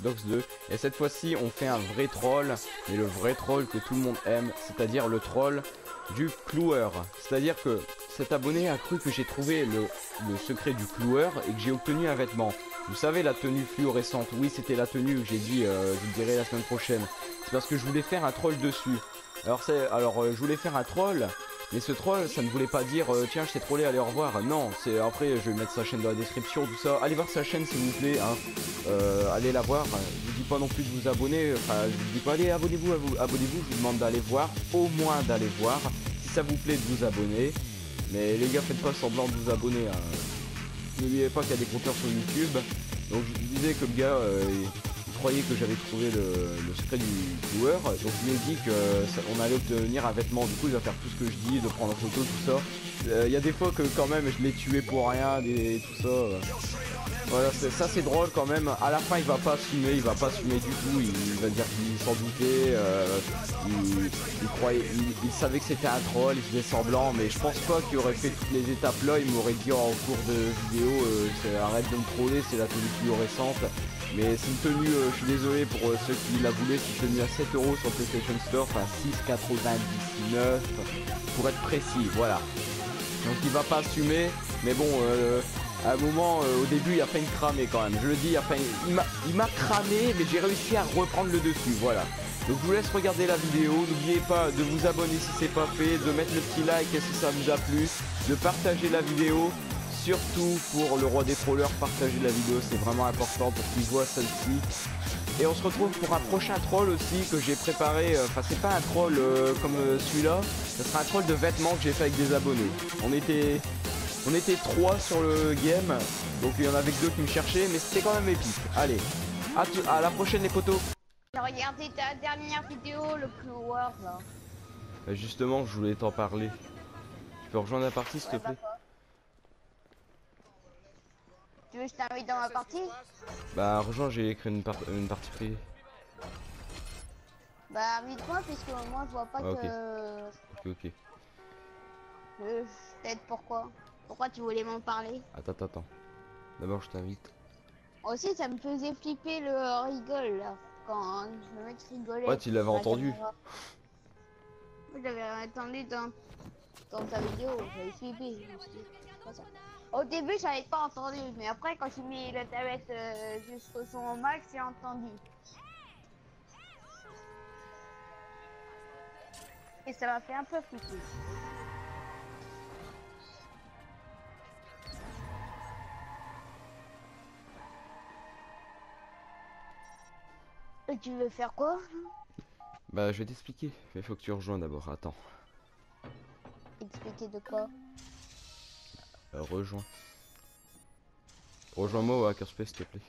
Dogs 2. Et cette fois-ci, on fait un vrai troll, mais le vrai troll que tout le monde aime, c'est-à-dire le troll du cloueur. C'est-à-dire que cet abonné a cru que j'ai trouvé le secret du cloueur et que j'ai obtenu un vêtement. Vous savez, la tenue fluorescente, oui, c'était la tenue que j'ai dit, je le dirai la semaine prochaine. C'est parce que je voulais faire un troll dessus. Alors, je voulais faire un troll, mais ce troll, ça ne voulait pas dire tiens, je t'ai trollé, allez, au revoir. Non, c'est après, je vais mettre sa chaîne dans la description, tout ça. Allez voir sa chaîne, s'il vous plaît, hein. Allez la voir. Je vous dis pas non plus de vous abonner. Enfin, je vous dis pas, allez, abonnez-vous, abonnez-vous. Je vous demande d'aller voir, au moins d'aller voir. Si ça vous plaît, de vous abonner. Mais les gars, faites pas semblant de vous abonner, hein. N'oubliez pas qu'il y a des compteurs sur YouTube. Donc, je vous disais que le gars, il croyait que j'avais trouvé le secret du joueur. Donc, je lui ai dit qu'on allait obtenir un vêtement. Du coup, il va faire tout ce que je dis, de prendre en photo, tout ça. Il y a des fois que quand même je l'ai tué pour rien, et tout ça. Voilà, ça c'est drôle quand même. À la fin, il va pas assumer, du tout. Il va dire qu'il s'en doutait. Il croyait, il savait que c'était un troll, il faisait semblant, mais je pense pas qu'il aurait fait toutes les étapes là. Il m'aurait dit en cours de vidéo, arrête de me troller, c'est la tenue fluorescente. Mais c'est une tenue, je suis désolé pour ceux qui la voulaient, c'est une tenue à 7 € sur PlayStation Store, enfin 6,99 pour être précis, voilà. Donc il va pas assumer, mais bon, à un moment, au début, il a failli me cramer quand même. Je le dis, il m'a cramé, mais j'ai réussi à reprendre le dessus, voilà. Donc je vous laisse regarder la vidéo, n'oubliez pas de vous abonner si c'est pas fait, de mettre le petit like si ça vous a plu, de partager la vidéo. Surtout pour le roi des trollers, partagez la vidéo, c'est vraiment important pour qu'il voit celle-ci. Et on se retrouve pour un prochain troll aussi que j'ai préparé. Enfin, c'est pas un troll comme celui-là, ce sera un troll de vêtements que j'ai fait avec des abonnés. On était 3 sur le game, donc il y en avait que 2 qui me cherchaient, mais c'était quand même épique. Allez, à la prochaine les potos. J'ai regardé ta dernière vidéo, le cloueur là. Justement, je voulais t'en parler. Tu peux rejoindre la partie s'il te Ouais, bah plaît? quoi? Tu veux que je t'invite dans ma partie? Bah rejoins, j'ai écrit une partie privée. Bah invite-moi puisque moi je vois pas Ah, ok, que... ok. Je t'aide pourquoi? Pourquoi tu voulais m'en parler? Attends. D'abord, je t'invite. Aussi ça me faisait flipper le rigole là. Quand le mec Ouais, rigolait tu l'avais dans la entendu. caméra. Moi j'avais entendu dans ta vidéo, j'avais flippé. Je me suis dit, c'est pas ça. Au début j'avais pas entendu, mais après quand j'ai mis la tablette jusqu'au son au max, j'ai entendu. Et ça m'a fait un peu flipper. Et tu veux faire quoi? Bah, je vais t'expliquer. Mais faut que tu rejoins d'abord. Attends. Expliquer de quoi? Rejoins. Rejoins-moi au Hackerspace, s'il te plaît.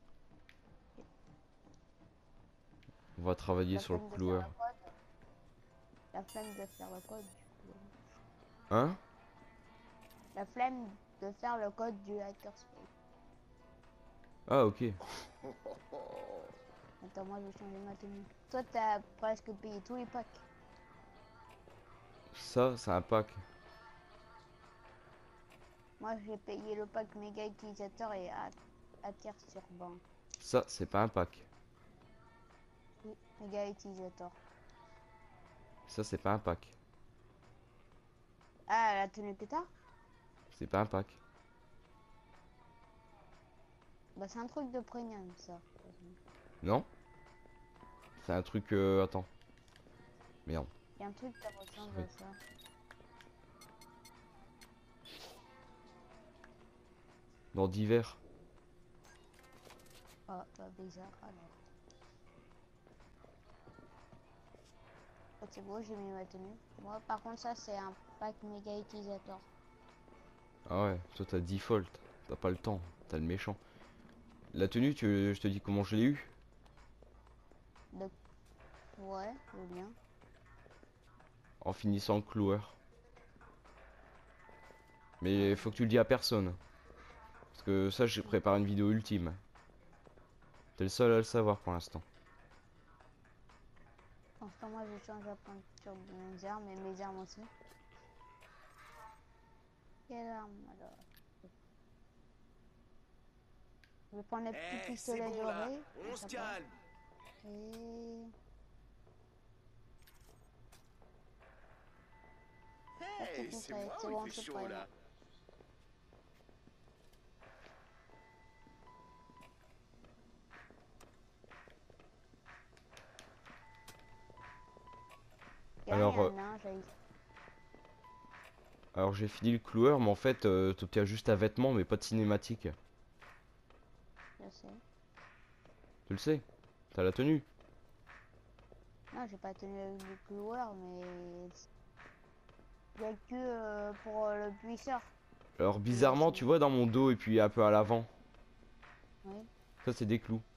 On va travailler La sur le flemme de faire cloueur. le code? La flemme de faire le code du coup. Hein? La flemme de faire le code du hackerspace. Ah, ok. Attends, moi je vais changer ma tenue. Toi t'as presque payé tous les packs. Ça, c'est un pack. Moi j'ai payé le pack méga utilisateur et attire sur banc. Ça, c'est pas un pack. Oui, méga utilisateur. Ça, c'est pas un pack. Ah, la tenue pétard? C'est pas un pack. Bah c'est un truc de premium ça. Non? C'est un truc... Attends. Merde. Il y a un truc qui ressemble à ça. Dans divers. Oh, bah bizarre alors. Oh, c'est beau, j'ai mis ma tenue. Moi par contre ça c'est un pack méga utilisateur. Ah ouais, toi t'as default. T'as pas le temps. T'as le méchant. La tenue, je te dis comment je l'ai eu. De... Ouais, je veux bien. En finissant le cloueur. Mais Ouais. faut que tu le dis à personne. Parce que ça, j'ai préparé une vidéo ultime. T'es le seul à le savoir pour l'instant. Pour l'instant, moi, je change la peinture de mes armes et mes armes aussi. Quelle arme alors? Je vais prendre les petits Eh, c'est pistolets bon là, dorés. on se calme. Et... Hey, c'est moi c'est où bon, il fait c'est chaud prêt. là. Y a Alors, rien, hein, j'ai... alors j'ai fini le cloueur, mais en fait, t'obtiens juste un vêtement, mais pas de cinématique. Je sais. Tu le sais? T'as la tenue. Non, j'ai pas tenu le cloueur, mais... Il y a que pour le buisseur. Alors Il y a bizarrement, aussi- tu vois dans mon dos et puis un peu à l'avant. Oui. Ça c'est des clous.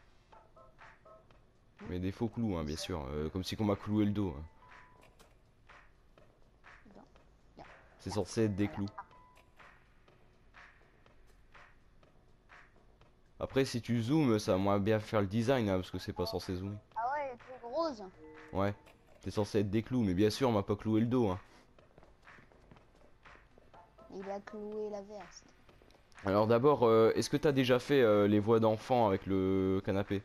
Mais des faux clous, hein, bien sûr. Comme si qu'on m'a cloué le dos, hein. Non. Bien. C'est censé être des Voilà. clous. Après si tu zoomes, ça va moins bien faire le design, hein, parce que c'est pas censé zoomer. Ah ouais, le truc rose. Ouais. C'est censé être des clous, mais bien sûr on m'a pas cloué le dos, hein. Il a cloué la veste. Alors d'abord, est-ce que t'as déjà fait les voix d'enfants avec le canapé?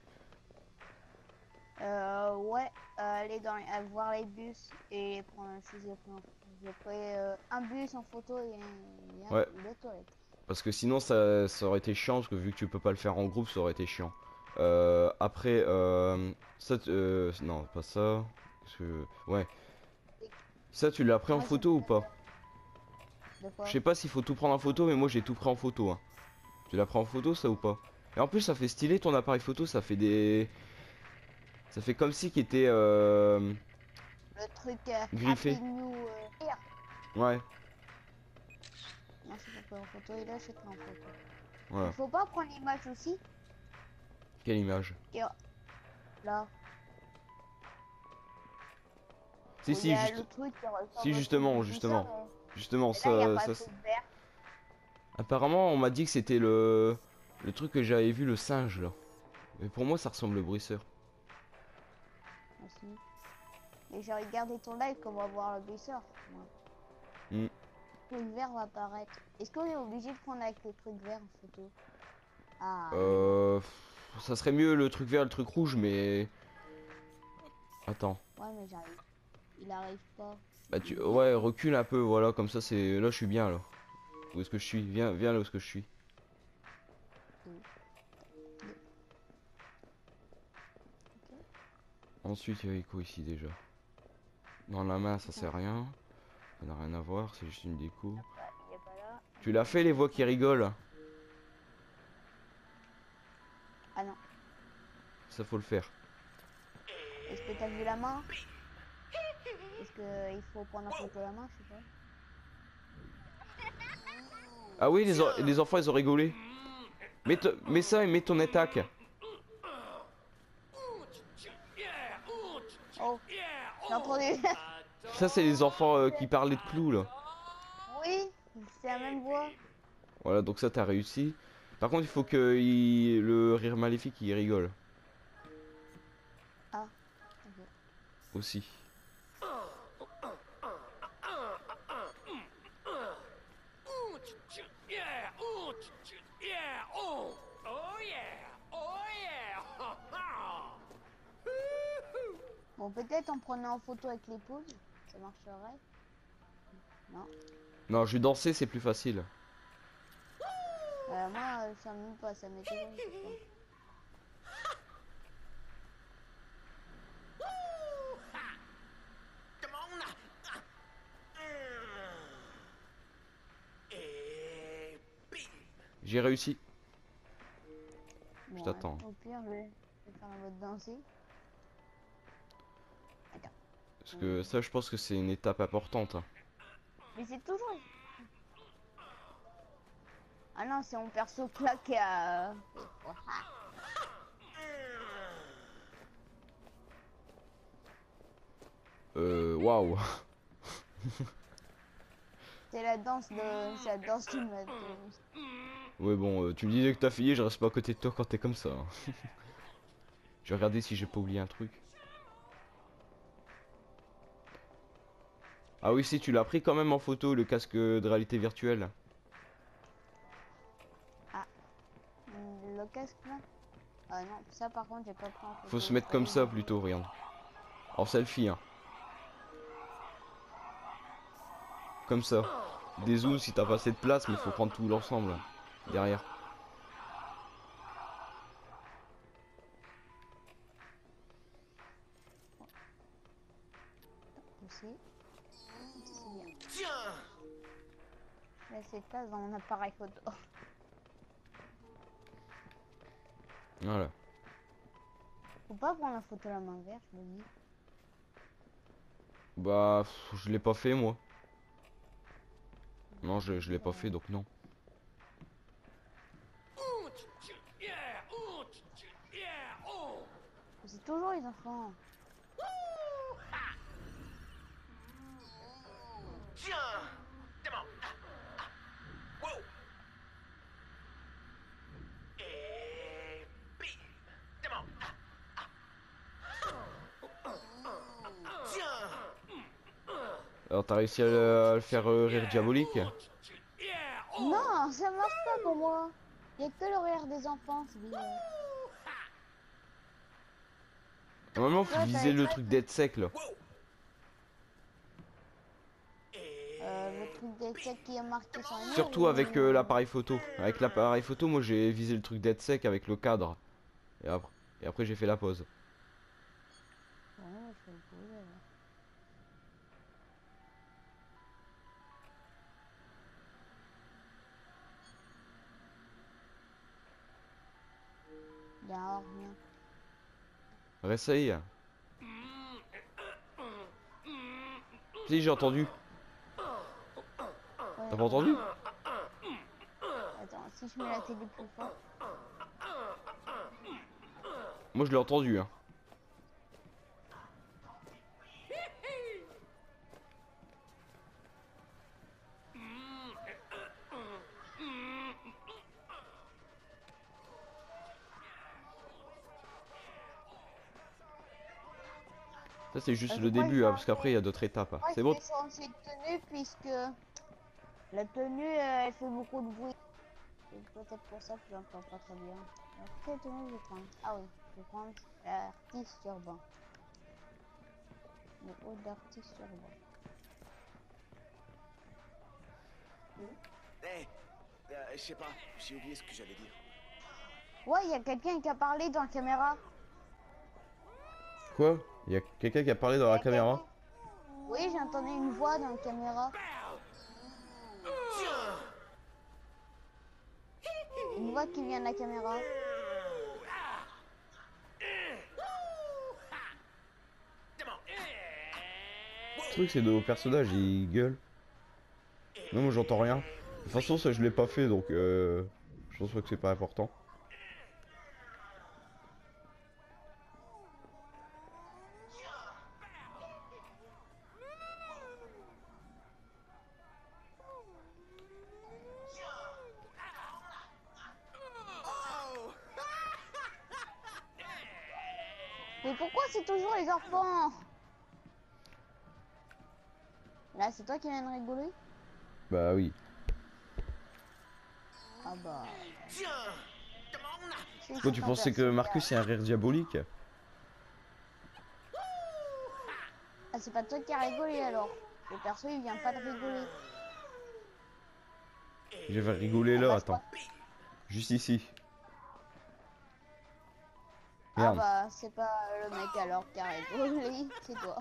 Ouais, aller voir les bus et prendre j'ai pris un bus en photo et Ouais. deux toilettes. Parce que sinon ça aurait été chiant, parce que vu que tu peux pas le faire en groupe, ça aurait été chiant. Après, non, pas ça. Parce que, ouais. Ça, tu l'as pris en Moi, photo ou pas? De quoi? Je sais pas s'il faut tout prendre en photo, mais moi j'ai tout pris en photo, hein. Tu l'as pris en photo, ça ou pas? Et en plus, ça fait stylé ton appareil photo, ça fait des. Ça fait comme si qu'il était Le truc griffé. Happy New Year. Ouais, Non, c'est pas pris en photo et là, je pris en photo. voilà. Il faut pas prendre l'image aussi. Quelle image? Et, là, Si, où il si, y a juste... le truc qui ressemble si, au justement, truc du justement. buisseur, Justement, et là, il y a pas ça. le truc vert. Apparemment, on m'a dit que c'était le truc que j'avais vu, le singe là. Mais pour moi, ça ressemble au bruisseur. Aussi. Mais j'ai regardé ton live qu'on va voir le buisseur. Moi. Hmm. Le truc vert va apparaître. Est-ce qu'on est obligé de prendre avec le truc vert en photo? Ah, Ça serait mieux le truc vert, le truc rouge, mais. Attends. ouais, mais j'arrive. Il arrive pas. Bah tu. Ouais, recule un peu, voilà, comme ça c'est. Là je suis bien là. Où est-ce que je suis? Viens là où est-ce que je suis. Ensuite, il y avait quoi ici déjà? Dans la main, ça sert à rien. Ça n'a rien à voir, c'est juste une déco. Il est pas là. Tu l'as fait les voix qui rigolent? Ah non. Ça faut le faire. Est-ce que t'as vu la main? Est-ce que il faut prendre en photo la main? Je sais pas. Ah oui, les enfants ils ont rigolé. Mets ça et mets ton attaque. Oh, j'ai entendu. Ça c'est les enfants qui parlaient de clous là. Oui, c'est la même voix. Voilà, donc ça t'as réussi. Par contre, il faut que le rire maléfique il rigole Ah, ok. aussi. Bon, peut-être en prenant en photo avec l'épaule, ça marcherait. Non. Non, je vais danser, c'est plus facile. Moi, ça me pas, ça m'était J'ai réussi. bon, t'attends. Au pire, je vais faire un mode danser. Attends. Parce que ça, je pense que c'est une étape importante, hein. Mais c'est toujours... Ah non, c'est mon perso claqué à... Waouh. C'est la danse de... C'est la danse du mode. Ouais, bon, tu me disais que t'as fini, je reste pas à côté de toi quand t'es comme ça, hein. Je vais regarder si j'ai pas oublié un truc. Ah oui, si, tu l'as pris quand même en photo, le casque de réalité virtuelle. Le par contre, j'ai pas pris en photo. Faut se mettre comme ça plutôt, regarde. En selfie, hein. Comme ça. Des zooms si t'as pas assez de place, mais faut prendre tout l'ensemble. Derrière. Aussi. C'est bien. Tiens. Là, c'est place dans mon appareil photo. Voilà. Faut pas prendre la photo la main verte, je me dis. Bah, je l'ai pas fait moi. Non, je l'ai pas fait donc non. C'est toujours les enfants. Tiens. Comment? Wow. Et bim. Comment? Tiens. Alors t'as réussi à le faire rire diabolique? Non, ça marche pas pour moi. Il y a que le rire des enfants, c'est bizarre. Normalement faut Ouais, viser t'as le les truc d'être sec là. Wow. Et Le truc d'être sec qui est marqué sur le mur, Surtout ou- avec l'appareil photo. Avec l'appareil photo, moi j'ai visé le truc d'être sec avec le cadre. Et après j'ai fait la pause. Ouais, je fais le coup, là. Il y a rien. Réessaye. Si j'ai entendu. Ouais. T'as pas entendu? Attends, si je mets la télé plus fort. Moi je l'ai entendu hein. Ça c'est juste le pourquoi début ils hein, ont parce qu'après il y a d'autres étapes. Moi, C'est je bon? vais changer de tenue puisque la tenue elle fait beaucoup de bruit. C'est peut-être pour ça que j'entends pas très bien. Alors, quelle tenue je vais prendre? Ah oui, je vais prendre l'artiste urbain. Le haut d'artiste urbain. hey, je sais pas, j'ai oublié ce que j'allais dire. Ouais, il y a quelqu'un qui a parlé dans la caméra. Quoi? Il y a quelqu'un qui a parlé dans la caméra? Oui, j'ai entendu une voix dans la caméra. Tiens. Une voix qui vient de la caméra. Le truc c'est de nos personnages ils gueulent. Non moi j'entends rien. De toute façon ça je l'ai pas fait donc je pense pas que c'est pas important. Oh. Mais pourquoi c'est toujours les enfants? Là, c'est toi qui viens de rigoler? Bah oui. Ah bah... Tiens. Comment? c'est Toi tu pas pensais que personne. Marcus c'est un rire diabolique? Ah, c'est pas toi qui a rigolé alors. Le perso il vient pas de rigoler. Je vais rigoler là, passe attends. Juste ici. Ah Merde. bah c'est pas le mec alors qui a rigolé, c'est toi.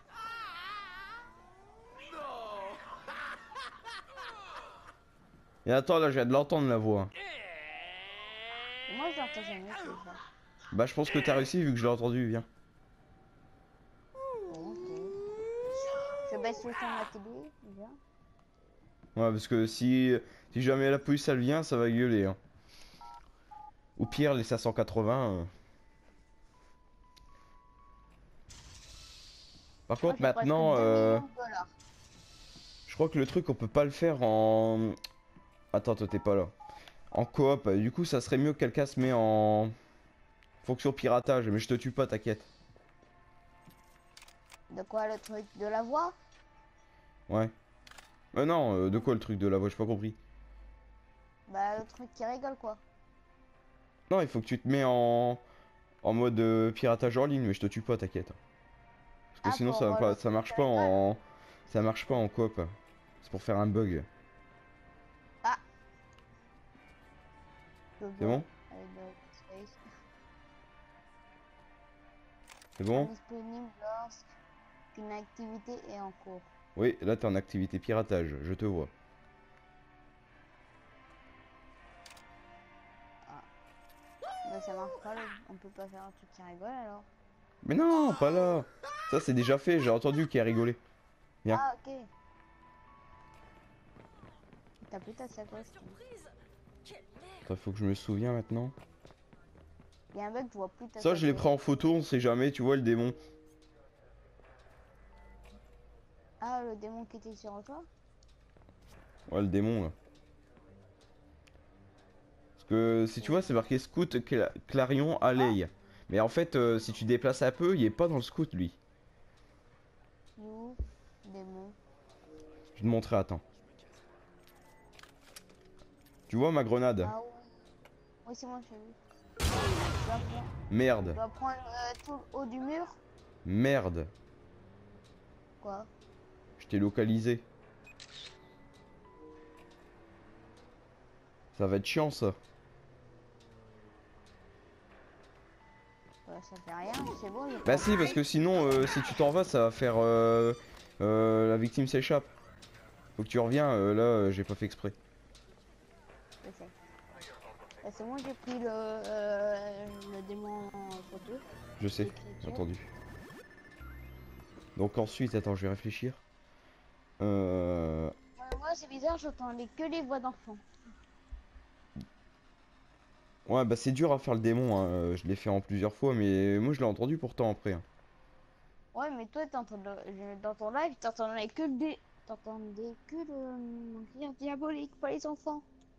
Et attends là je viens de l'entendre la voix. Moi je l'entends jamais c'est ça. Bah je pense que t'as réussi vu que je l'ai entendu, viens. Bon, ok. Je baisse le son de la télé, bien. Ouais parce que si jamais la police elle vient ça va gueuler hein. Au pire les 580 Par Moi, contre j'ai presque maintenant 2 millions de dollars. je crois que le truc on peut pas le faire en... Attends toi t'es pas là. En coop, du coup ça serait mieux que quelqu'un se met en fonction piratage, mais je te tue pas t'inquiète. De quoi le truc de la voix? Ouais. Non, de quoi le truc de la voix, j'ai pas compris. Bah le truc qui rigole quoi. Non, il faut que tu te mets en... en mode piratage hors ligne, mais je te tue pas, t'inquiète. Parce que Ah, sinon pour le ça marche pas téléphone. en ça marche pas en coop. C'est pour faire un bug. Ah, je C'est vois. bon? Avec le space. C'est bon? Indisponible lorsqu'une activité est en cours. Oui, là t'es en activité piratage, je te vois. Ah, bah ça marche pas, on peut pas faire un truc qui rigole alors. Mais non, pas là. Ça c'est déjà fait, j'ai entendu qui a rigolé. Viens. Ah, ok. T'as plus ta sacoche. Attends, faut que je me souviens maintenant. Il y a un bug, je vois plus ta Ça je l'ai pris sacoche. en photo, on sait jamais, tu vois le démon. Ah, le démon qui était sur toi? Ouais, le démon là. Parce que si tu vois, c'est marqué Scout Clarion Ah, Alley. Mais en fait, si tu déplaces un peu, il est pas dans le scout lui. you, démon. Je vais te montrer, attends. Tu vois ma grenade? Ah oui. Oui, c'est moi, j'ai vu. Je Merde. dois prendre tout le haut du mur. Merde. Quoi? Je t'ai localisé. Ça va être chiant ça. Ça fait rien, c'est bon, j'ai Bah pas si, parce que sinon, si tu t'en vas, ça va faire... la victime s'échappe. Faut que tu reviens, là, j'ai pas fait exprès. Je sais. C'est bon, j'ai pris le démon en photo. Je sais, j'ai L'écriture. entendu. Donc ensuite, attends, je vais réfléchir. Euh... Moi, c'est bizarre, j'entendais que les voix d'enfants. Ouais, bah c'est dur à faire le démon, hein. Je l'ai fait en plusieurs fois, mais moi je l'ai entendu pourtant après, hein. Ouais, mais toi, dans ton live, t'entendais que t'entendais que le rire diabolique, pas les enfants.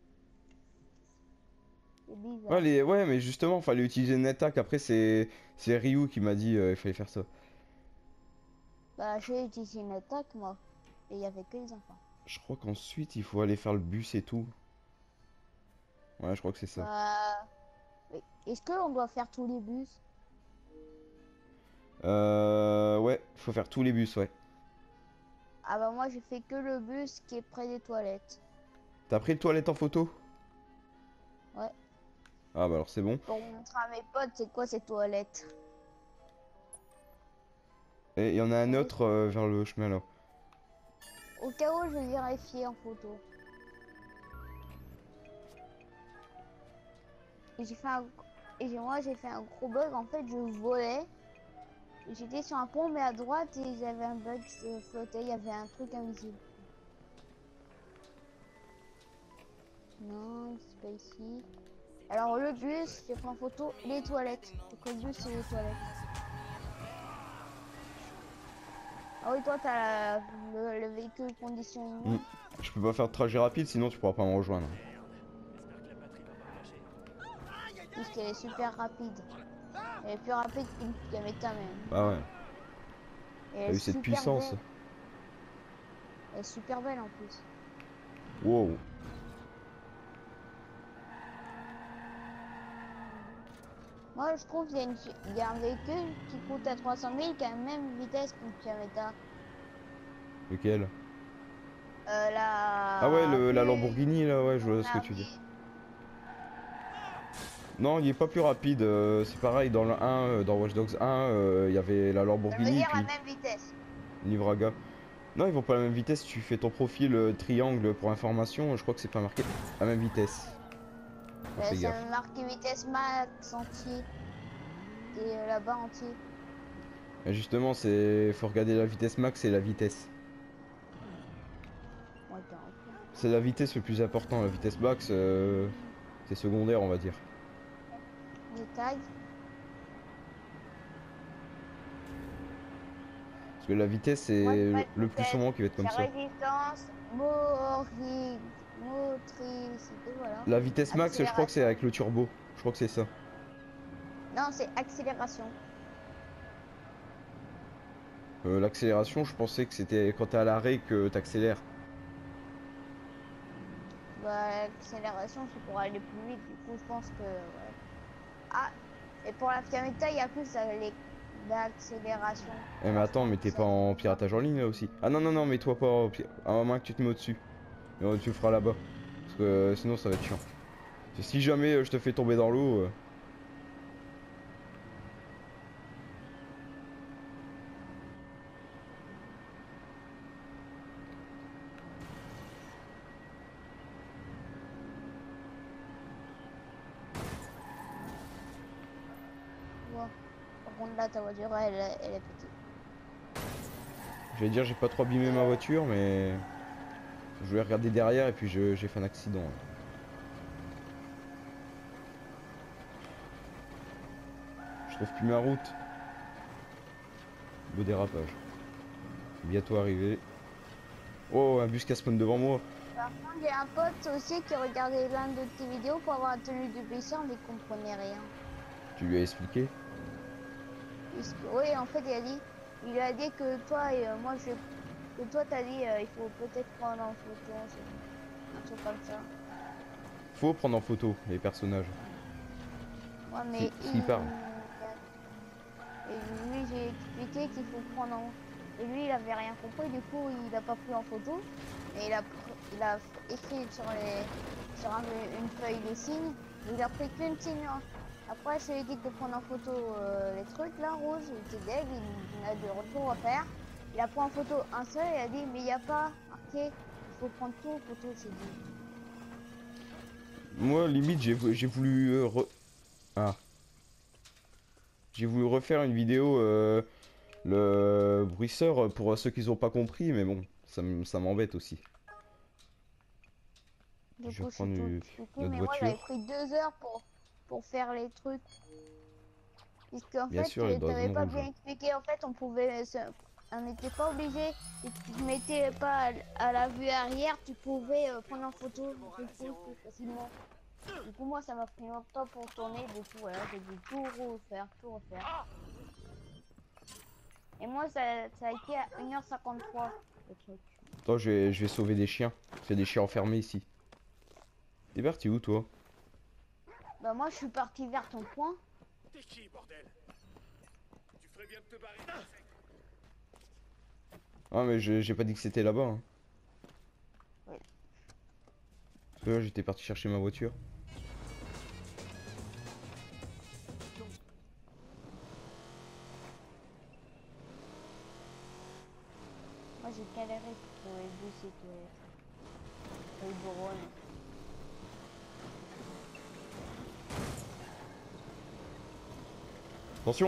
C'est Ouais, bizarre. ouais, mais justement, fallait utiliser une attaque. Après, c'est Ryu qui m'a dit il fallait faire ça. Bah, j'ai utilisé une attaque, moi. Et il y avait que les enfants. Je crois qu'ensuite, il faut aller faire le bus et tout. Ouais, je crois que c'est ça. Bah, oui. Est-ce qu'on doit faire tous les bus? Ouais, faut faire tous les bus, ouais. Ah bah moi, j'ai fait que le bus qui est près des toilettes. T'as pris le toilette en photo? Ouais. Ah bah alors c'est bon. Pour montrer à mes potes, c'est quoi ces toilettes? Et il y en a un Regardez, autre vers le chemin là. au cas où, je vais vérifier en photo. Et j'ai fait un... moi, j'ai fait un gros bug. En fait, je volais. J'étais sur un pont, mais à droite, et j'avais un bug, je flottais. Il y avait un truc invisible. Non, c'est pas ici. Alors, le bus, j'ai pris en photo les toilettes. Donc, le bus, c'est les toilettes. Ah oui, toi, t'as le véhicule condition Hmm. immonde. Je peux pas faire de trajet rapide, sinon tu pourras pas me rejoindre. Puisqu'elle est super rapide. Elle est plus rapide qu'une Kameta même. Bah ouais, Et elle t'as est eu cette super puissance. belle. Elle est super belle en plus. Wow. Moi, je trouve qu'il y a un véhicule qui coûte à 300 000 qui a la même vitesse qu'une Fiametta. Lequel? Ah ouais, La la plus... Lamborghini là, ouais, je vois ce que Ah tu dis. oui. Non, il est pas plus rapide. C'est pareil, dans le 1, dans Watch Dogs 1, il y avait la Ça veut Lamborghini, dire la puis même vitesse. Livraga. Non, ils vont pas à la même vitesse. Tu fais ton profil triangle pour information. Je crois que c'est pas marqué à la même vitesse. Faut fais Ça gaffe. me marque vitesse max entier. Et là-bas entier. Et justement, c'est faut regarder la vitesse max et la vitesse. Ouais, t'es un con. C'est la vitesse le plus important. La vitesse max, c'est secondaire, on va dire. Les tags. Parce que la vitesse, Moi, j'ai c'est pas de le plus vitesse. souvent qui va être comme C'est ça. résistance, motricité, voilà. La vitesse max, je crois que c'est Accélération. avec le turbo. Je crois que c'est ça. Non, c'est accélération. L'accélération, je pensais que c'était quand t'es à l'arrêt que t'accélères. Bah, l'accélération, c'est pour aller plus vite. Du coup, je pense que... Ouais. Ah, Et pour la Fiametta, il y a plus d'accélération. Eh mais attends, mais t'es pas en piratage en ligne là aussi? Ah non, non, non, mais toi pas à moins que tu te mets au-dessus. Et tu le feras là-bas. Parce que sinon ça va être chiant. Si jamais je te fais tomber dans l'eau... Ouais. Par contre, là, ta voiture, elle est petite. J'allais dire j'ai pas trop abîmé ma voiture, mais... Je voulais regarder derrière et puis j'ai fait un accident. Je trouve plus ma route. Beau dérapage. Bientôt arrivé. Oh, un bus qui spawn devant moi. Par contre, j'ai un pote aussi qui regardait l'un de tes vidéos pour avoir la tenue de pêcheur, mais il comprenait rien. Tu lui as expliqué? Oui, en fait, il a dit que toi et moi, que toi, t'as dit, il faut peut-être prendre en photo, un truc comme ça. Faut prendre en photo les personnages. Ouais, mais Qui parle. et lui, j'ai expliqué qu'il faut prendre en... Et lui, il avait rien compris, du coup, il a pas pris en photo. Et il a écrit sur une feuille de signes. Il a pris qu'une signe. Après, je lui ai dit de prendre en photo les trucs là, rouges. Il était deg, il a de retour à faire. Il a pris en photo un seul et il a dit, mais il n'y a pas marqué, il faut prendre tout en photo, j'ai dit. Moi, limite, j'ai voulu... Ah. J'ai voulu refaire une vidéo, le bruisseur, pour ceux qui n'ont pas compris, mais bon, ça m'embête aussi. Du Je vais coup, je suis reprendre tout expliqué, notre mais moi, j'avais voiture. pris 2 heures pour faire les trucs. Puisque en Bien fait, sûr, elle est dans la t'avais zone pas rouge. bien expliqué. En fait, on n'était pas obligé. Si tu ne mettais pas à la vue arrière, tu pouvais prendre en photo le truc plus facilement. Du coup, moi, ça m'a pris longtemps pour tourner. Du coup, voilà, j'ai dû tout refaire, tout refaire. Et moi, ça a été à 1h53 le truc. Attends, je vais sauver des chiens. Il y a des chiens enfermés ici. T'es parti où, toi? Bah, moi, je suis parti vers ton point. T'es qui, bordel? Tu ferais bien de te barrer. Ah, mais j'ai pas dit que c'était là-bas. Hein. Oui. Parce que là, j'étais parti chercher ma voiture. Moi, j'ai galéré pour trouver le bus et que le bureau. Attention!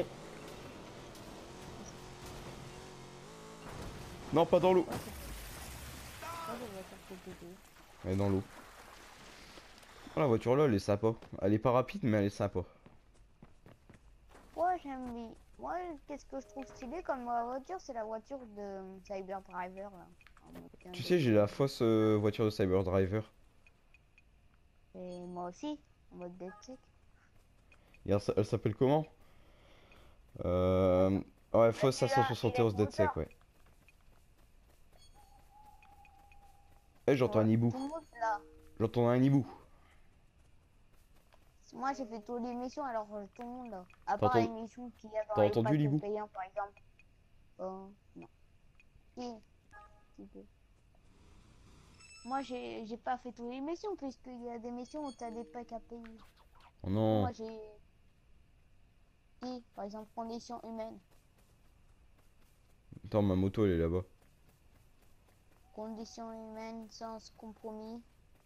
Non, pas dans l'eau! Elle est dans l'eau. Oh, la voiture là, elle est sympa. Elle est pas rapide, mais elle est sympa. Ouais, j'aime bien. Moi, qu'est-ce que je trouve stylé comme voiture, c'est la voiture de Cyber Driver là. Tu sais, j'ai la fausse voiture de Cyber Driver. Et moi aussi, en mode dead sec. Et elle s'appelle comment? Euh... Ouais, fausse Il a 571 le DedSec, moteur. ouais. Eh, j'entends un Ouais, hibou. tout le monde là. J'entends un hibou. Moi, j'ai fait toutes les missions, alors tout le monde là. À T'as part les entendu, missions qu'il y a dans t'as les entendu packs l'hibou? payants, par exemple. Non. Si, si peu. Moi, j'ai pas fait toutes les missions, puisqu'il y a des missions où t'as des packs à payer. Oh Du coup, non. moi, j'ai... Si, par exemple, conditions humaines. Attends, ma moto, elle est là-bas. Conditions humaines sans compromis.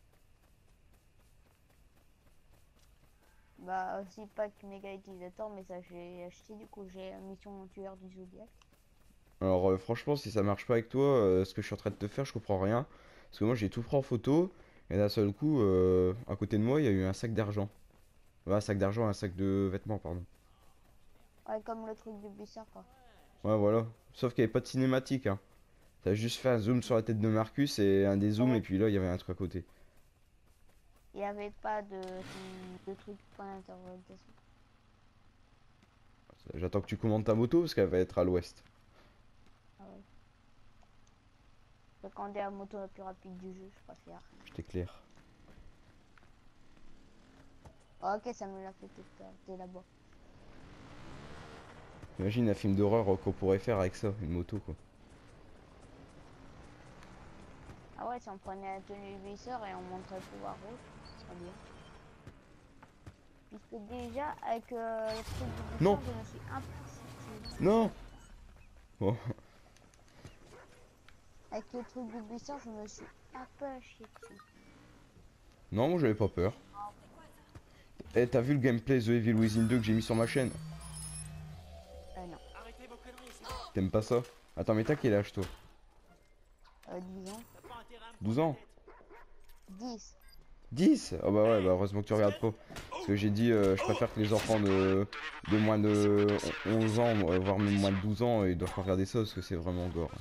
Bah aussi pack méga utilisateur, mais ça j'ai acheté, du coup j'ai la mission tueur du Zodiac. Alors, franchement, si ça marche pas avec toi, ce que je suis en train de te faire, je comprends rien. Parce que moi, j'ai tout pris en photo. Et d'un seul coup, à côté de moi, il y a eu un sac d'argent. Ouais, un sac d'argent, un sac de vêtements, pardon. Ouais, comme le truc du bussard quoi. Ouais, voilà. Sauf qu'il n'y avait pas de cinématique, hein. T'as juste fait un zoom sur la tête de Marcus et un dézoom, et Ouais. puis là, il y avait un truc à côté. Il n'y avait pas de truc point d'interrogation. J'attends que tu commandes ta moto, parce qu'elle va être à l'ouest. Ah ouais. Donc, quand on est la moto la plus rapide du jeu, je préfère. Je t'éclaire. Ah, ok, ça me l'a fait tout à l'heure, t'es là-bas. Imagine un film d'horreur qu'on pourrait faire avec ça, une moto quoi. Ah ouais, si on prenait la tenue de visseur et on montrait le pouvoir rouge, ce serait bien. Puisque déjà, avec le truc du Non. visseur, je me suis un peu acheté. Non. Bon. Avec le truc du visseur, je me suis un peu acheté dessus. Non, moi j'avais pas peur. Eh, t'as vu le gameplay The Evil Within 2 que j'ai mis sur ma chaîne? Non. T'aimes pas ça? Attends, mais t'as quel âge toi? 10 ans. 12 ans? 10. 10? Ah bah ouais, bah heureusement que tu regardes pas. Parce que j'ai dit, je préfère que les enfants de moins de 11 ans, voire même moins de 12 ans, ils doivent pas regarder ça parce que c'est vraiment gore.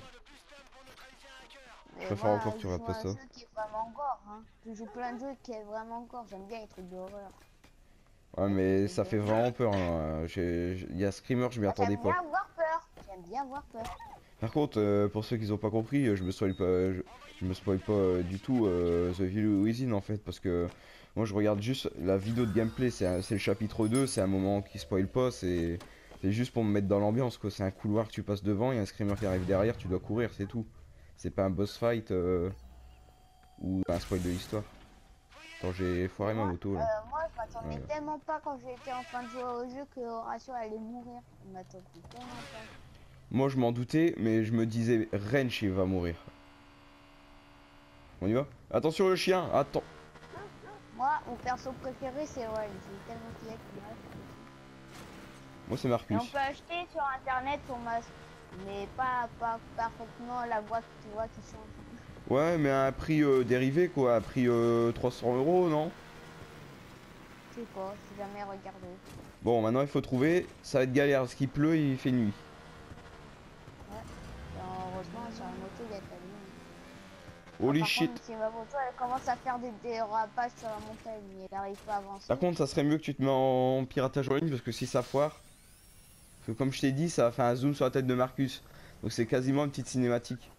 Je Mais préfère moi, encore que tu je regardes joue pas à un ça. jeu qui est vraiment gore. Hein. Je joue plein de jeux qui est vraiment gore. J'aime bien les trucs d'horreur. Ouais, Avec mais les ça trucs fait d'horreur. vraiment peur. Hein. Il y a Screamer, je m'y Moi, attendais j'aime pas. bien avoir peur. J'aime bien avoir peur. Par contre, pour ceux qui ont pas compris, je me spoil pas, je me spoil pas du tout The Evil Within en fait, parce que moi je regarde juste la vidéo de gameplay, c'est le chapitre 2, c'est un moment qui spoil pas, c'est juste pour me mettre dans l'ambiance quoi, c'est un couloir que tu passes devant, il y a un screamer qui arrive derrière, tu dois courir, c'est tout. C'est pas un boss fight ou un spoil de l'histoire. Attends, j'ai Mais foiré ma moto là. moi, je m'attendais Ouais. tellement pas quand j'étais en train de jouer au jeu que Horatio allait mourir. Je m'attendais tellement pas. Moi je m'en doutais, mais je me disais Wrench il va mourir. On y va? Attention le chien, attends. Moi, mon perso préféré, c'est Ren. J'ai tellement kiffé qu'il meurt. Moi c'est Et Marcus. on peut acheter sur internet son masque. Mais pas parfaitement la voix que tu vois qui change. Ouais, mais à un prix dérivé quoi, à prix 300 euros, non? Je sais pas, j'ai jamais regardé. Bon, maintenant il faut trouver, ça va être galère parce qu'il pleut et il fait nuit. Ouais. Et heureusement, sur la moto, il y a ta ligne. Holy Par shit. contre, si ma moto elle commence à faire des dérapages sur la montagne et elle n'arrive pas à avancer. Par contre, ça serait mieux que tu te mets en piratage en ligne parce que si ça foire, parce que comme je t'ai dit, ça a fait un zoom sur la tête de Marcus. Donc c'est quasiment une petite cinématique.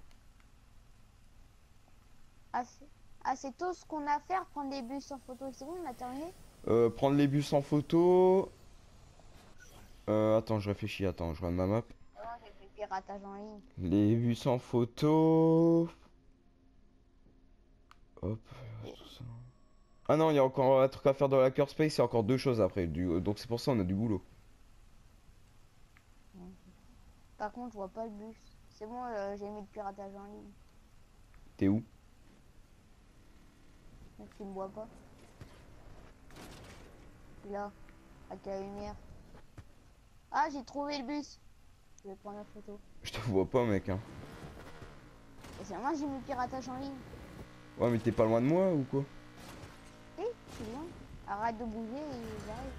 C'est tout ce qu'on a à faire, prendre des bus en photo. C'est bon, on a terminé. Prendre les bus en photo. Attends, je réfléchis, attends, je regarde ma map. Non, j'ai fait piratage en ligne. Les bus en photo. Hop, tout ça. Ah non, il y a encore un truc à faire dans la Hackerspace, il y a encore deux choses après. Donc c'est pour ça on a du boulot. Par contre, je vois pas le bus. C'est bon, j'ai mis le piratage en ligne. T'es où? Donc tu me vois pas. Là, avec la lumière. Ah, j'ai trouvé le bus. Je vais prendre la photo. Je te vois pas mec hein. Et c'est moi, j'ai mis le piratage en ligne. Ouais mais t'es pas loin de moi ou quoi? Oui, je suis loin. Arrête de bouger et j'arrive.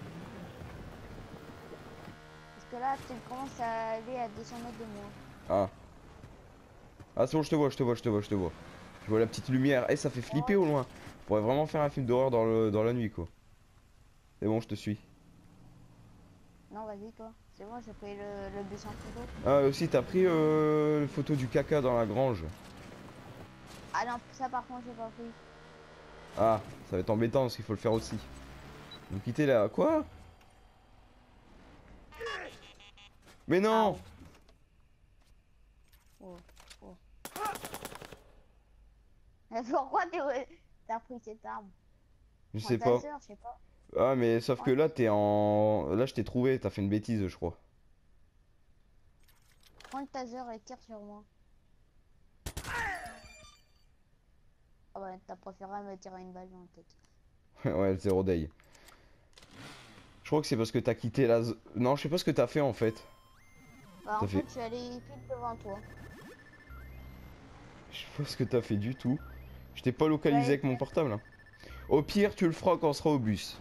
Parce que là, tu commences à aller à 200 mètres de moi. Ah. Ah c'est bon, je te vois, je te vois, je te vois, je te vois. Je vois la petite lumière. Eh, ça fait flipper au loin. On pourrait vraiment faire un film d'horreur dans la nuit quoi. C'est bon, je te suis. Non, vas-y, toi. C'est bon, j'ai pris le bus en photo. Ah aussi, t'as pris une photo du caca dans la grange. Ah non, ça par contre, j'ai pas pris. Ah, ça va être embêtant parce qu'il faut le faire aussi. Donc quitter là. Quoi? Mais non! Oh, oh. Mais pourquoi t'as pris cette arme? Je Prends sais ta pas. sœur, je sais pas. Ah mais sauf que là t'es en... Là je t'ai trouvé, t'as fait une bêtise je crois. Prends le taser et tire sur moi. Ah ouais, t'as préféré me tirer une balle dans la tête. Ouais, le zéro day. Je crois que c'est parce que t'as quitté la... Non, je sais pas ce que t'as fait en fait. Bah, T'as en fait- fait, je suis allé pile devant toi. Je sais pas ce que t'as fait du tout. Je t'ai pas localisé avec mon portable. Hein. Au pire, tu le feras quand on sera au bus.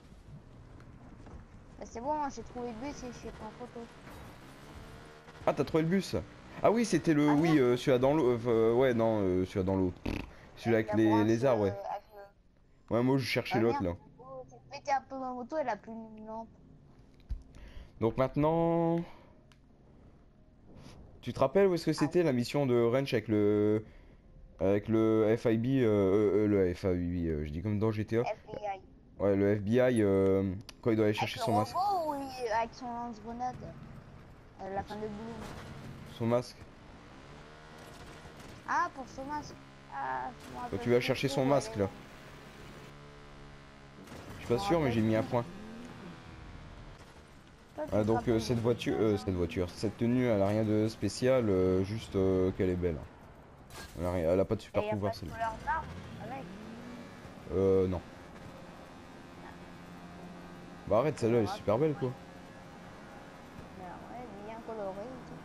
Bah, c'est bon, j'ai trouvé le bus et je suis pris en photo. Ah, t'as trouvé le bus? Ah oui, c'était le... Ah, oui, merde. celui-là dans l'eau. Ouais, non, celui-là dans l'eau. Celui-là avec La les branche, arbres, ouais. avec Ouais, moi je cherchais Ah l'autre merde, là. oh, j'ai pété un peu ma moto, elle a plus une lampe. Donc maintenant... Tu te rappelles où est-ce que Ah, c'était la mission de Wrench avec le... Avec le FIB, le FIB, je dis comme dans GTA. FBI. Ouais, le FBI, quand il doit aller Avec chercher le son masque. robot ou avec son lance-grenade. La fin de Bloom. Son masque. Ah, pour son masque. Ah, je me Toi, rappelle tu vas plus chercher trop, son elle masque est- là. Je suis pas sûr, mais j'ai mis un point. Toi, tu Ah, te donc rappelles cette beaucoup de choses, hein. voiture, cette tenue, elle a rien de spécial, juste qu'elle est belle. Elle a pas de Et super y a pas pouvoir de celle-là. couleur d'arme avec. Non. Bah arrête, celle-là elle est super belle quoi. Mais ouais, bien coloré et tout.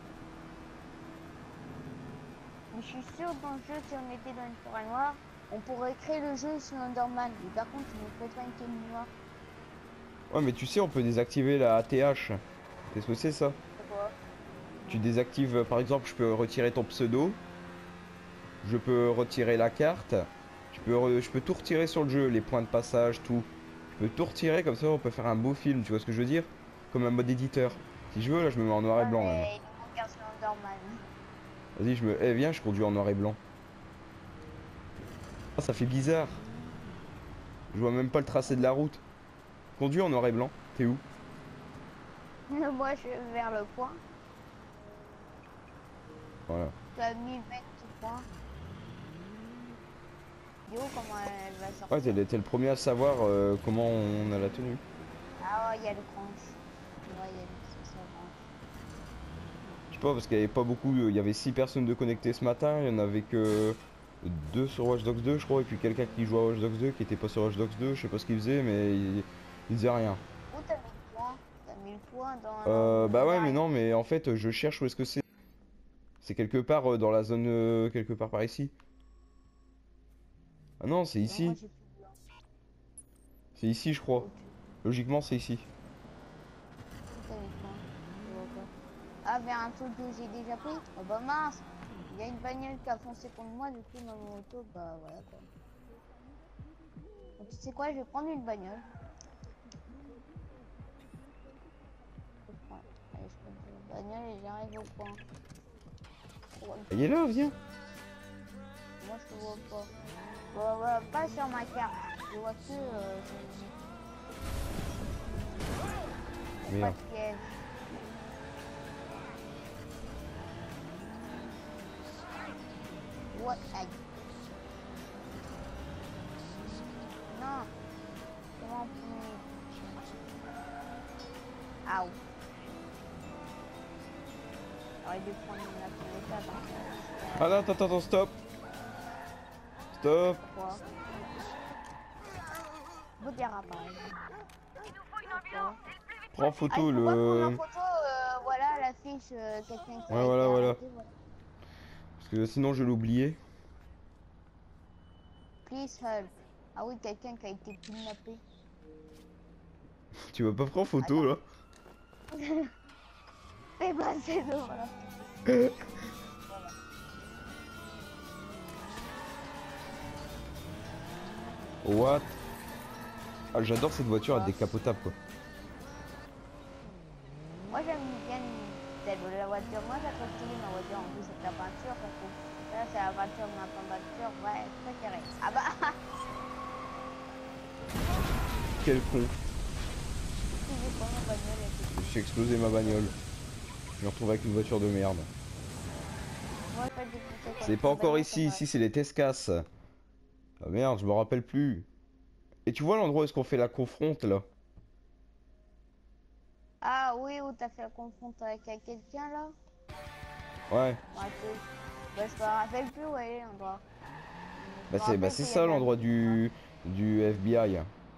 Mais je suis sûr dans le jeu, si on était dans une forêt noire, on pourrait créer le jeu sur Enderman. Mais par contre, il ne faut pas une tenue noire. Ouais, mais tu sais, on peut désactiver la ATH. Qu'est-ce que c'est ça? C'est quoi? Tu désactives, par exemple, je peux retirer ton pseudo. Je peux retirer la carte. Je peux tout retirer sur le jeu, les points de passage, tout. Je peux tout retirer, comme ça on peut faire un beau film, tu vois ce que je veux dire? Comme un mode éditeur. Si je veux, là, je me mets en noir et Ouais, blanc même. mais il nous manque un sur Enderman. Vas-y, Eh, viens, je conduis en noir et blanc. Ah, ça fait bizarre. Je vois même pas le tracé de la route. Conduis en noir et blanc. T'es où? Moi, je vais vers le point. Voilà. Tu as 1000 mètres du point. Yo, comment elle va sortir? Ouais, t'es le premier à savoir comment on a la tenue. Ah ouais, il y a le cranche. Ouais, il y a le ça va. Je sais pas, parce qu'il y avait pas beaucoup. Il y avait 6 personnes de connectées ce matin. Il y en avait que 2 sur Watch Dogs 2, je crois. Et puis quelqu'un qui jouait à Watch Dogs 2 qui était pas sur Watch Dogs 2. Je sais pas ce qu'il faisait, mais il disait rien. Où t'as mis le point? T'as mis le point dans Bah ouais, mais l'arrière. non, mais en fait, je cherche où est-ce que c'est. C'est quelque part dans la zone. Quelque part par ici. Ah non, c'est Non, moi ici. j'ai plus de blanc. C'est ici, je crois. Logiquement, c'est ici. Où t'as mis le point? Je vois pas. Ah, vers un truc que j'ai déjà pris? Oh bah mince! Il y a une bagnole qui a foncé contre moi, du coup ma moto, bah voilà quoi. Donc, tu sais quoi, je vais prendre une bagnole. Je prends. Allez, je prends une bagnole et j'arrive au point. Il est là, viens. Moi je te vois pas. Pas sur ma carte. Je vois que pas Merde. de piège. What? Aïe. Non. Comment on peut... Aouh. J'aurais dû prendre la première étape. Ah non, attends, stop. Stop. Pourquoi? Beau dérapage. Pourquoi? Prends en Ah, photo il faut pas prendre en le. photo, voilà l'affiche, quelqu'un qui Ouais, a été voilà. arrêté, voilà. Parce que sinon, je l'ai oublié. Please help. Ah oui, quelqu'un qui a été kidnappé. Tu vas pas prendre photo là? C'est quoi ces deux, voilà. What? Ah, j'adore cette voiture, elle est décapotable quoi. Moi j'aime bien la voiture. Moi j'ai stylé ma voiture en plus avec la peinture parce que là c'est la voiture de ma peinture, ouais, préférée. Ah bah Quel con. si j'ai pas ma bagnole et J'ai explosé ma bagnole. Je me retrouve avec une voiture de merde. moi je fais des conseils quand C'est je pas prends encore bagnole, ici, ici c'est les Tescas. Ah merde, je me rappelle plus. Et tu vois l'endroit où est-ce qu'on fait la confronte là? Ah oui, où t'as fait la confronte avec quelqu'un là? Ouais. Bah, je me rappelle plus où est l'endroit. Je me Bah rappelle c'est qu'il y ça avait un l'endroit truc, du FBI.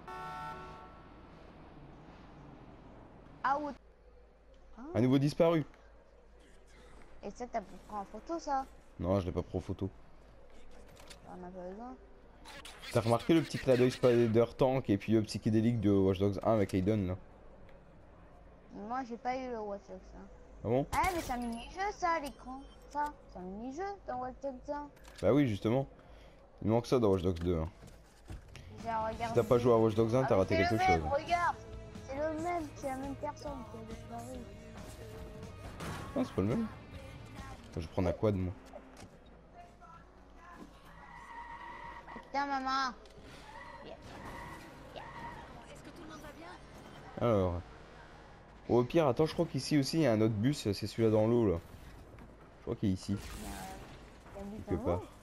ah où? Ah, Un nouveau disparu. et ça t'as pu prendre en photo ça? Non, je l'ai pas pris en photo. On a pas besoin. T'as remarqué le petit clin d'œil Spider Tank et puis le psychédélique de Watch Dogs 1 avec Aiden là? Moi j'ai pas eu le Watch Dogs ça. Ah bon? Ah mais c'est un mini-jeu ça, l'écran. Ça, c'est un mini-jeu dans Watch Dogs 1. Bah oui, justement. Il manque ça dans Watch Dogs 2. Hein. J'ai Si regardé. t'as pas joué à Watch Dogs 1, Ah t'as mais raté c'est quelque le chose. même, regarde. C'est le même, c'est la même personne qui a disparu. Non, c'est pas le même. Attends, je vais prendre un quad moi. Tiens maman. Alors. Au pire, attends, je crois qu'ici aussi, il y a un autre bus, c'est celui-là dans l'eau, là. Je crois qu'il est ici, Il y a du quelque temps. part.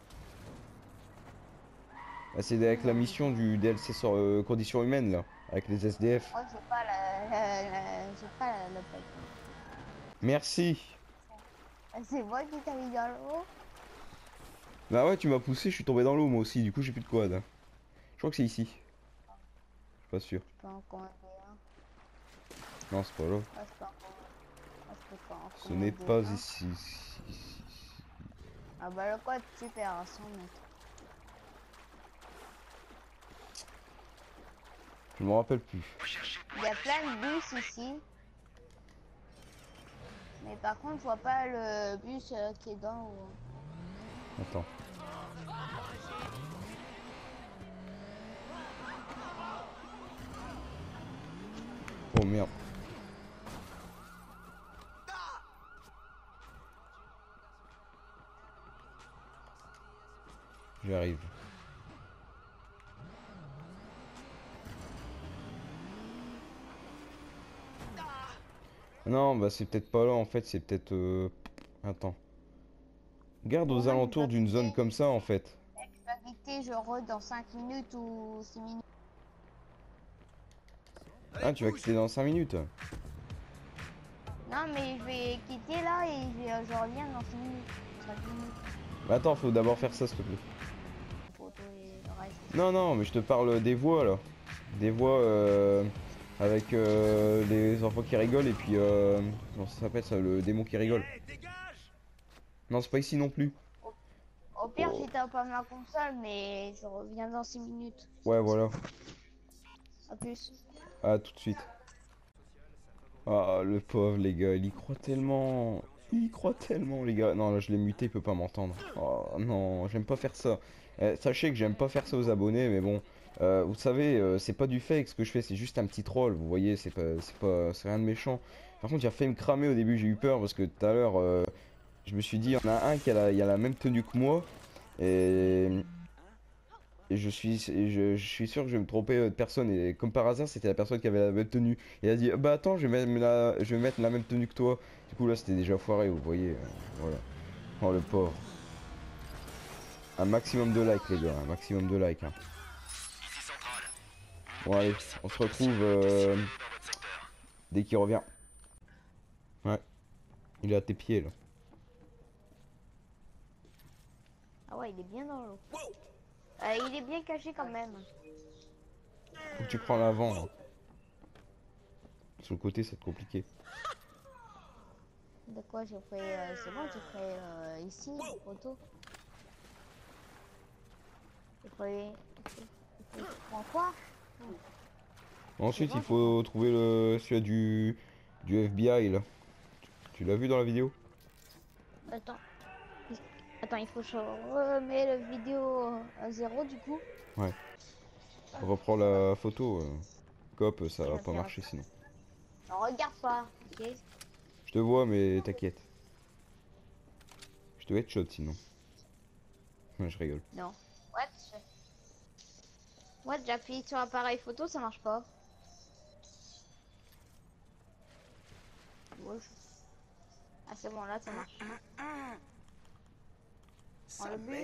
Ah, c'est avec la mission du DLC sur conditions humaines, là. Avec les SDF. Moi, j'ai pas j'ai pas la paille. Merci. Ah, c'est moi qui t'ai mis dans l'eau. Bah ouais, tu m'as poussé, je suis tombé dans l'eau, moi aussi. Du coup, j'ai plus de quad. Je crois que c'est ici. Je suis pas sûr. Je peux en commander un. Non, c'est pas là. Ah, je peux en commander. Ah, je peux pas en Ce n'est commander pas un. ici. Ah bah le code super à 100 mètres. Je me rappelle plus. Il y a plein de bus ici. Mais par contre, je vois pas le bus qui est dans l'eau. Attends. Oh merde. J'arrive. Non, bah c'est peut-être pas là en fait, c'est peut-être... Attends. Garde aux Bon, moi, je alentours dois d'une zone quitter. comme ça en fait. Je dois quitter, je re dans 5 minutes ou 6 minutes. Ah, tu vas quitter dans 5 minutes. Non, mais je vais quitter là et je reviens dans 6 minutes. 5 minutes. Bah attends, faut d'abord faire ça s'il te plaît. Photo et le reste. Non, non, mais je te parle des voix là. Des voix avec les enfants qui rigolent et puis... comment ça s'appelle ça, le démon qui rigole. Eh, dégage! Non, c'est pas ici non plus. Au pire, Oh. j'éteins pas ma console, mais je reviens dans 6 minutes. Ouais, voilà. A plus. Ah, tout de suite. Ah, le pauvre, les gars, il y croit tellement. Il y croit tellement, les gars. Non, là, je l'ai muté, il peut pas m'entendre. Oh non, j'aime pas faire ça. Sachez que j'aime pas faire ça aux abonnés, mais bon. Vous savez, c'est pas du fake ce que je fais, c'est juste un petit troll. Vous voyez, c'est rien de méchant. Par contre, il a failli me cramer au début, j'ai eu peur parce que tout à l'heure, je me suis dit, il y en a un il a la même tenue que moi. Et. Et je suis sûr que je vais me tromper de personne. Et comme par hasard, c'était la personne qui avait la même tenue. Et elle a dit, bah attends, je vais mettre la même tenue que toi. Du coup, là, c'était déjà foiré, vous voyez. Voilà. Oh, le pauvre. Un maximum de likes, les gars. Un maximum de likes. Hein. Bon, allez, on se retrouve dès qu'il revient. Ouais. Il est à tes pieds, là. Ah ouais, il est bien dans l'eau. Il est bien caché quand même. Faut que tu prends l'avant, là. Sur le côté, c'est compliqué. De quoi j'ai fait c'est bon, j'ai fait ici, photo. J'ai fait... Je prends quoi? Ensuite, C'est bon, il faut trouver celui du FBI, là. Tu l'as vu dans la vidéo? Attends. Attends, il faut que je remets la vidéo à 0 du coup. Ouais. On reprend la photo. Cop, ça va Ok, pas ok. marcher sinon. Non, regarde pas, ok? Je te vois, mais t'inquiète. Je te headshot sinon. Je rigole. Non. What? What? J'appuie sur appareil photo, ça marche pas. Ouais. Ah c'est bon, là ça marche. Prends le bus.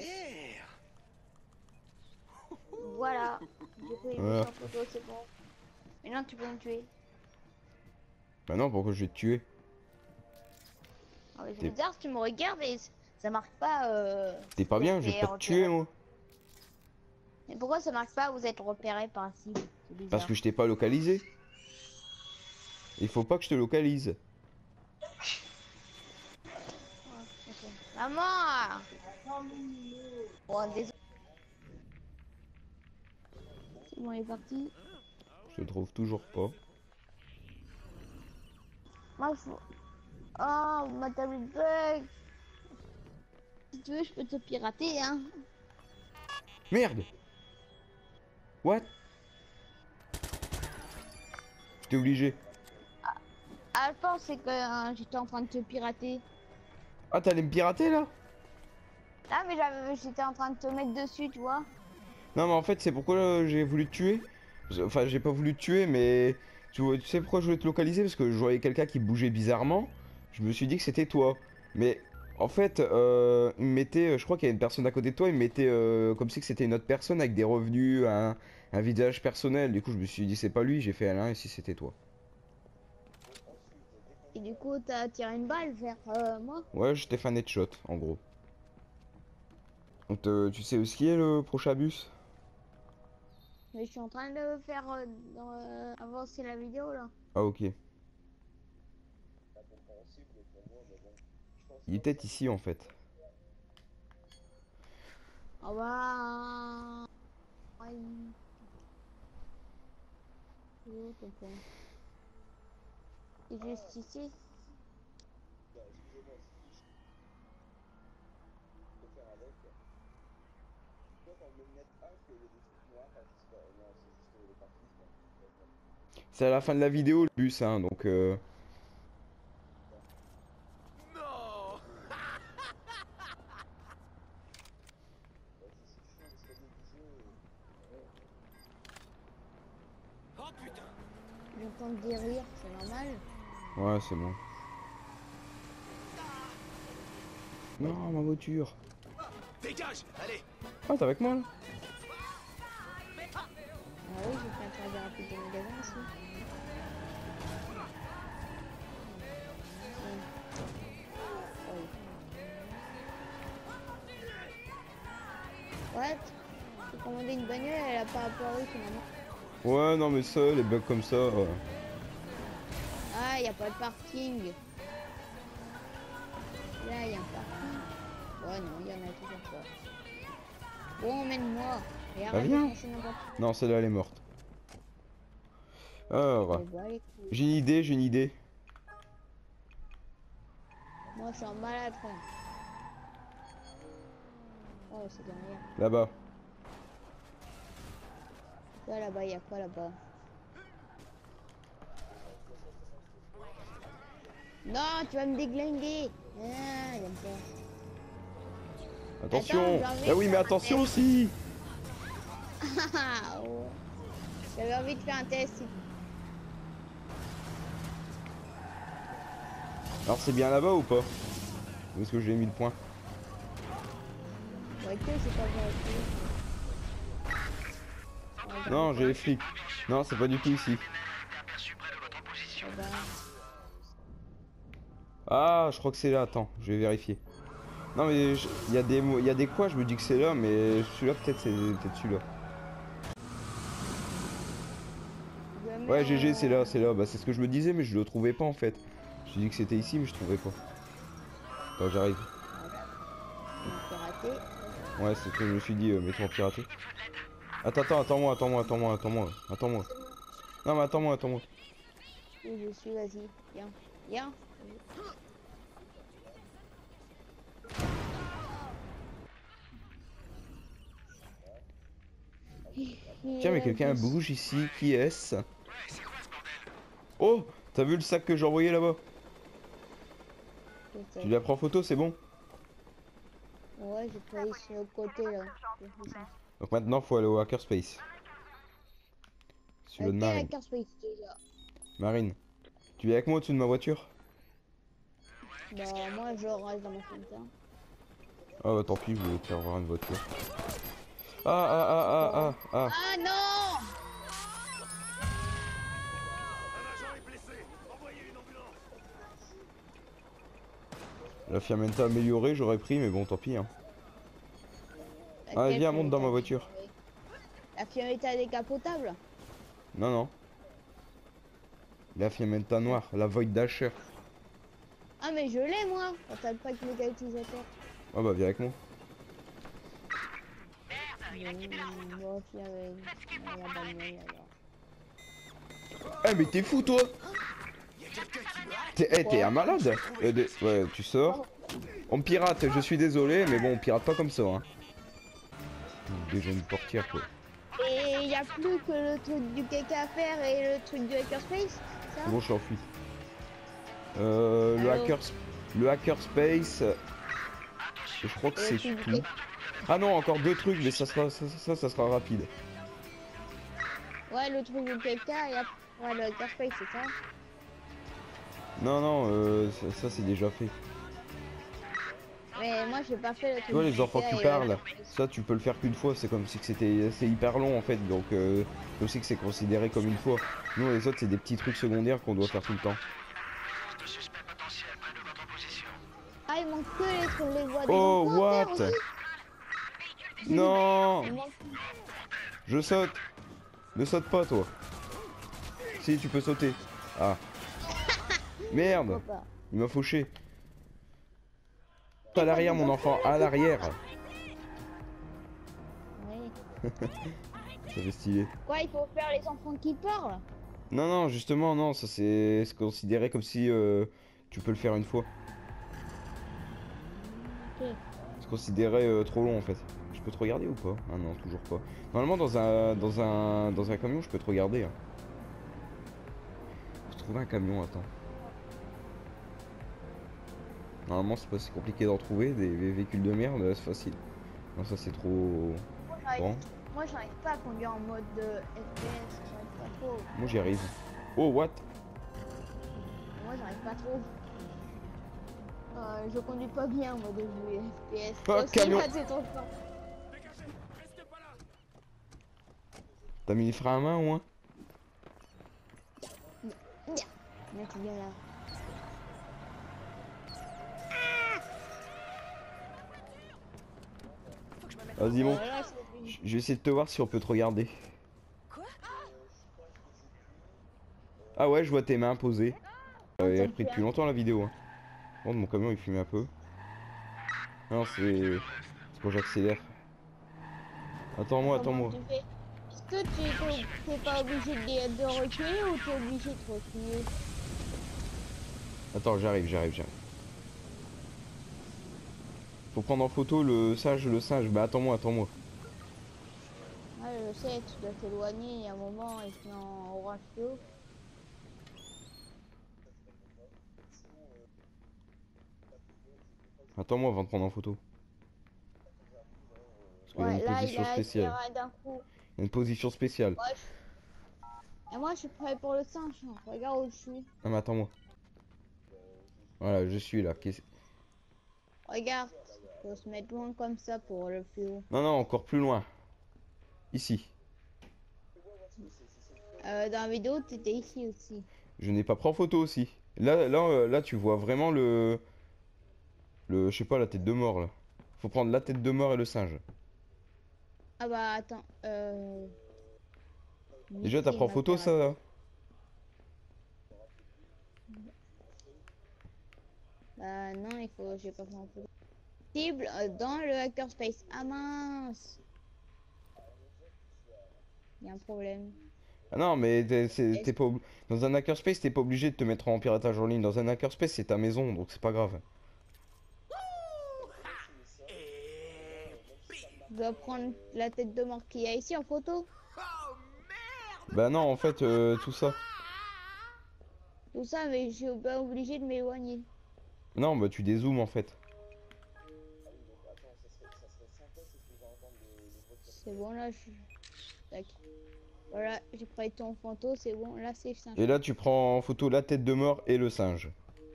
Voilà. J'ai pris le bus en photo, c'est bon. Maintenant tu peux me tuer. Bah non, pourquoi je vais te tuer? Ah ouais, c'est T'es- bizarre, tu me regardes et ça marque pas. T'es pas vous bien, êtes je vais pas te tuer repéré. moi. Mais pourquoi ça marque pas, vous êtes repéré par un cible? C'est bizarre. Parce que je t'ai pas localisé. Il faut pas que je te localise. Ok. Maman! Bon, désolé. C'est bon, il est parti. Je te trouve toujours pas. Moi, faut... Oh, ma tablette bug. Si tu veux, je peux te pirater, hein. Merde! What? J'étais obligé. Ah, je pense c'est que j'étais en train de te pirater. Ah, t'allais me pirater là? Ah, mais j'étais en train de te mettre dessus, tu vois. Non, mais en fait, c'est pourquoi j'ai voulu te tuer. Enfin, j'ai pas voulu te tuer, mais Tu sais pourquoi je voulais te localiser? Parce que je voyais quelqu'un qui bougeait bizarrement. Je me suis dit que c'était toi. Mais en fait, il me mettait, je crois qu'il y a une personne à côté de toi, il me mettait comme si que c'était une autre personne avec des revenus, un visage personnel. Du coup, je me suis dit c'est pas lui, j'ai fait Alain et si c'était toi. Et du coup, t'as tiré une balle vers moi. Ouais, je t'ai fait un headshot en gros. Donc, tu sais où ce qui est le prochain bus? Mais je suis en train de faire avancer la vidéo là. Ah ok. Il est peut-être ici en fait. Ah bah. Ouais. Il est où ton point? C'est juste ici. C'est à la fin de la vidéo le bus hein, donc Non. Oh putain. J'entends des rires, c'est normal. ouais c'est bon. Non ma voiture. Dégage. Allez. Ah t'es avec moi là? Ah oui, j'ai fait un trajet rapide de magasin aussi. Ouais, j'ai commandé une bagnole, elle a pas apparu finalement. Ouais non mais ça, les bugs comme ça. Ah, y a pas de parking. Là, y a un parking. Ouais, non, y en a toujours pas. Bon, emmène-moi. Et Bah, arrête de viens. foncer n'importe où. Non celle-là elle est morte. Alors, Je vois les couilles. j'ai une idée, j'ai une idée. Moi, je suis en malade, frère. Oh, c'est derrière. Là-bas. Là, là-bas, y a quoi là-bas? Non, tu vas me déglinguer. Ah, j'aime pas. Attention. Attends, j'ai envie Ah de oui mais faire un attention test. aussi. Ah, ouais. J'avais envie de faire un test. Alors c'est bien là-bas ou pas? Où est-ce que j'ai mis le point? Ouais, que c'est pas vrai. Non j'ai les flics. Non c'est pas du tout ici. Ah bah, Ah je crois que c'est là, attends, je vais vérifier. Non mais il y a des quoi, je me dis que c'est là, mais celui-là peut-être c'est peut-être celui-là. je vais Ouais mettre GG c'est là, bah c'est ce que je me disais mais je le trouvais pas en fait. Je me suis dit que c'était ici mais je trouvais pas. Attends j'arrive. piraté. Ouais c'est ce que je me suis dit, mettons piraté. Attends-moi. Non mais attends-moi. Où je suis, vas-y. Viens. Viens. Tiens mais quelqu'un bouge ici, qui est-ce? Oh, t'as vu le sac que j'ai envoyé là-bas? Tu l'as pris en photo, c'est bon? Ouais, j'ai pris sur le côté là. Donc maintenant faut aller au hackerspace. Celui de Marine. Hackerspace déjà. Marine, tu es avec moi au-dessus de ma voiture? Bah, moi je reste dans ma Fanta. Ah bah tant pis, je vais te faire voir une voiture. Ah. Ah non! Un agent est blessé. Envoyez une ambulance. La Fiametta améliorée, j'aurais pris, mais bon, tant pis. Hein. Ah, viens, monte dans ma voiture. La Fiametta décapotable? Non. La Fiametta noire, la Void Dasher. Ah, mais je l'ai moi! Quand t'as pas que méga utilisateur. Ah bah viens avec moi. Bon, puis avec la bagnole alors. Eh mais t'es fou toi! T'es un malade! Ouais, tu sors. On pirate, je suis désolé, mais bon, on pirate pas comme ça. Hein. Déjà une portière quoi. Et il y a plus que le truc du caca à faire et le truc du hackerspace, ça? C'est bon, je suis en fuite. Le hackerspace. Je crois que c'est tout. Ah non, encore deux trucs, mais ça sera rapide. Ouais, le truc du caca, Ouais, le hackerspace, c'est ça. Non, non, ça c'est déjà fait. Mais moi, j'ai pas fait le Tu truc vois du les enfants GTA qui et parlent, hackerspace. ça tu peux le faire qu'une fois, c'est comme si que c'était c'est hyper long en fait, donc je sais que c'est considéré comme une fois. Nous les autres c'est des petits trucs secondaires qu'on doit faire tout le temps. Ah, il manque que les voix des Oh enfants à faire what? aussi. Non, Il manque... je saute. Ne saute pas toi. Si tu peux sauter. Ah merde, Pourquoi pas? il m'a fauché. À l'arrière mon enfant, à l'arrière. Oui. Ça fait stylé. Quoi, il faut faire les enfants qui parlent? Non non justement non, ça c'est considéré comme si tu peux le faire une fois. Ok. C'est considéré trop long en fait. Je peux te regarder ou pas? Ah non, toujours pas. Normalement dans un camion je peux te regarder. Hein. Faut trouver un camion, attends. Normalement c'est pas si compliqué d'en trouver, des véhicules de merde, c'est facile. Non ça c'est trop Moi, j'arrive grand. moi, j'arrive pas à conduire en mode FPS, j'arrive pas trop. Moi j'y arrive. Oh what? Moi, j'arrive pas trop. Je conduis pas bien en mode jeu FPS. Ah, Aussi, camion. c'est trop fort. Dégagez. Restez pas là. T'as mis les freins à main au moins? Mec, viens là. Vas-y bon. Là, Je vais essayer de te voir si on peut te regarder. Ah ouais je vois tes mains posées. Il a pris depuis longtemps la vidéo. Hein. Bon, mon camion il fume un peu. Non c'est quand j'accélère. Attends-moi, attends-moi. comment tu fais? Est-ce que t'es pas obligé de reculer ou t'es obligé de reculer? Attends, j'arrive. Faut prendre en photo le singe. Bah attends-moi. Ouais, je sais, tu dois t'éloigner, il y a un moment, et sinon en orange fluo. Attends-moi avant de prendre en photo. Parce qu'il y a une Ouais, là, il position a spéciale. accéléré d'un coup. Il y a une position spéciale. Ouais, et moi, je suis prêt pour le singe. Hein. Regarde où je suis. Non mais attends-moi. Voilà, je suis là. Regarde, faut se mettre loin comme ça pour le fluo. Non, non, encore plus loin. Ici. Dans la vidéo, t'étais ici aussi. Je n'ai pas pris en photo aussi. Là, tu vois vraiment je sais pas, la tête de mort là. Faut prendre la tête de mort et le singe. Ah bah attends, Déjà, t'as pris en photo ça là? Bah non, j'ai pas fait en photo. Cible dans le hackerspace. Ah mince, il y a un problème. Ah non, mais t'es pas dans un hackerspace, t'es pas obligé de te mettre en piratage en ligne. Dans un hackerspace, c'est ta maison, donc c'est pas grave. Je dois prendre la tête de mort qu'il y a ici en photo. Bah non, en fait, tout ça. Tout ça, mais je suis pas obligé de m'éloigner. Non, bah tu dézoomes en fait. C'est bon là, tac. Voilà, j'ai pris ton photo, c'est bon, là c'est le singe. Et là, tu prends en photo la tête de mort et le singe.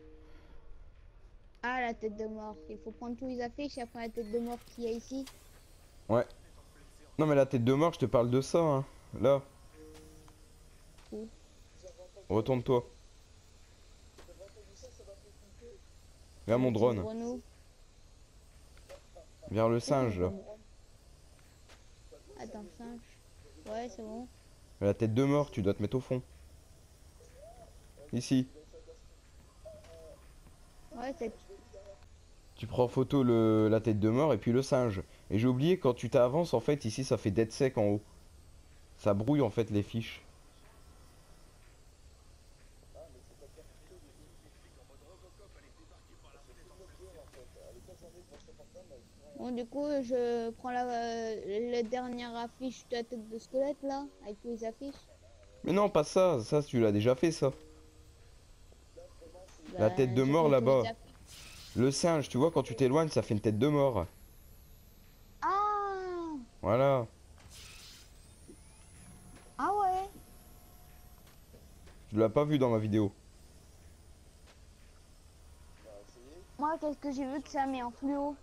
Ah, la tête de mort. Il faut prendre tous les affiches et après la tête de mort qu'il y a ici. Ouais. Non, mais la tête de mort, je te parle de ça, hein. Là. Où? Retourne-toi. Vers mon drone. Vers le singe, là. Attends, singe. Ouais, c'est bon. La tête de mort, tu dois te mettre au fond. Ici. Ouais, c'est... Tu prends en photo la tête de mort et puis le singe. Et j'ai oublié, quand tu t'avances, en fait, ici, ça fait dead sec en haut. Ça brouille, en fait, les fiches. Bon, du coup, je prends la dernière affiche de la tête de squelette, là, avec tous les affiches. Mais non, pas ça. Ça, tu l'as déjà fait, ça. La Bah, tête de j'ai mort, pris tous les là-bas. affiches. Le singe, tu vois, quand tu t'éloignes, ça fait une tête de mort. Ah! Voilà. Ah ouais! Tu l'as pas vu dans ma vidéo. Moi, qu'est-ce que j'ai vu que ça met en fluo?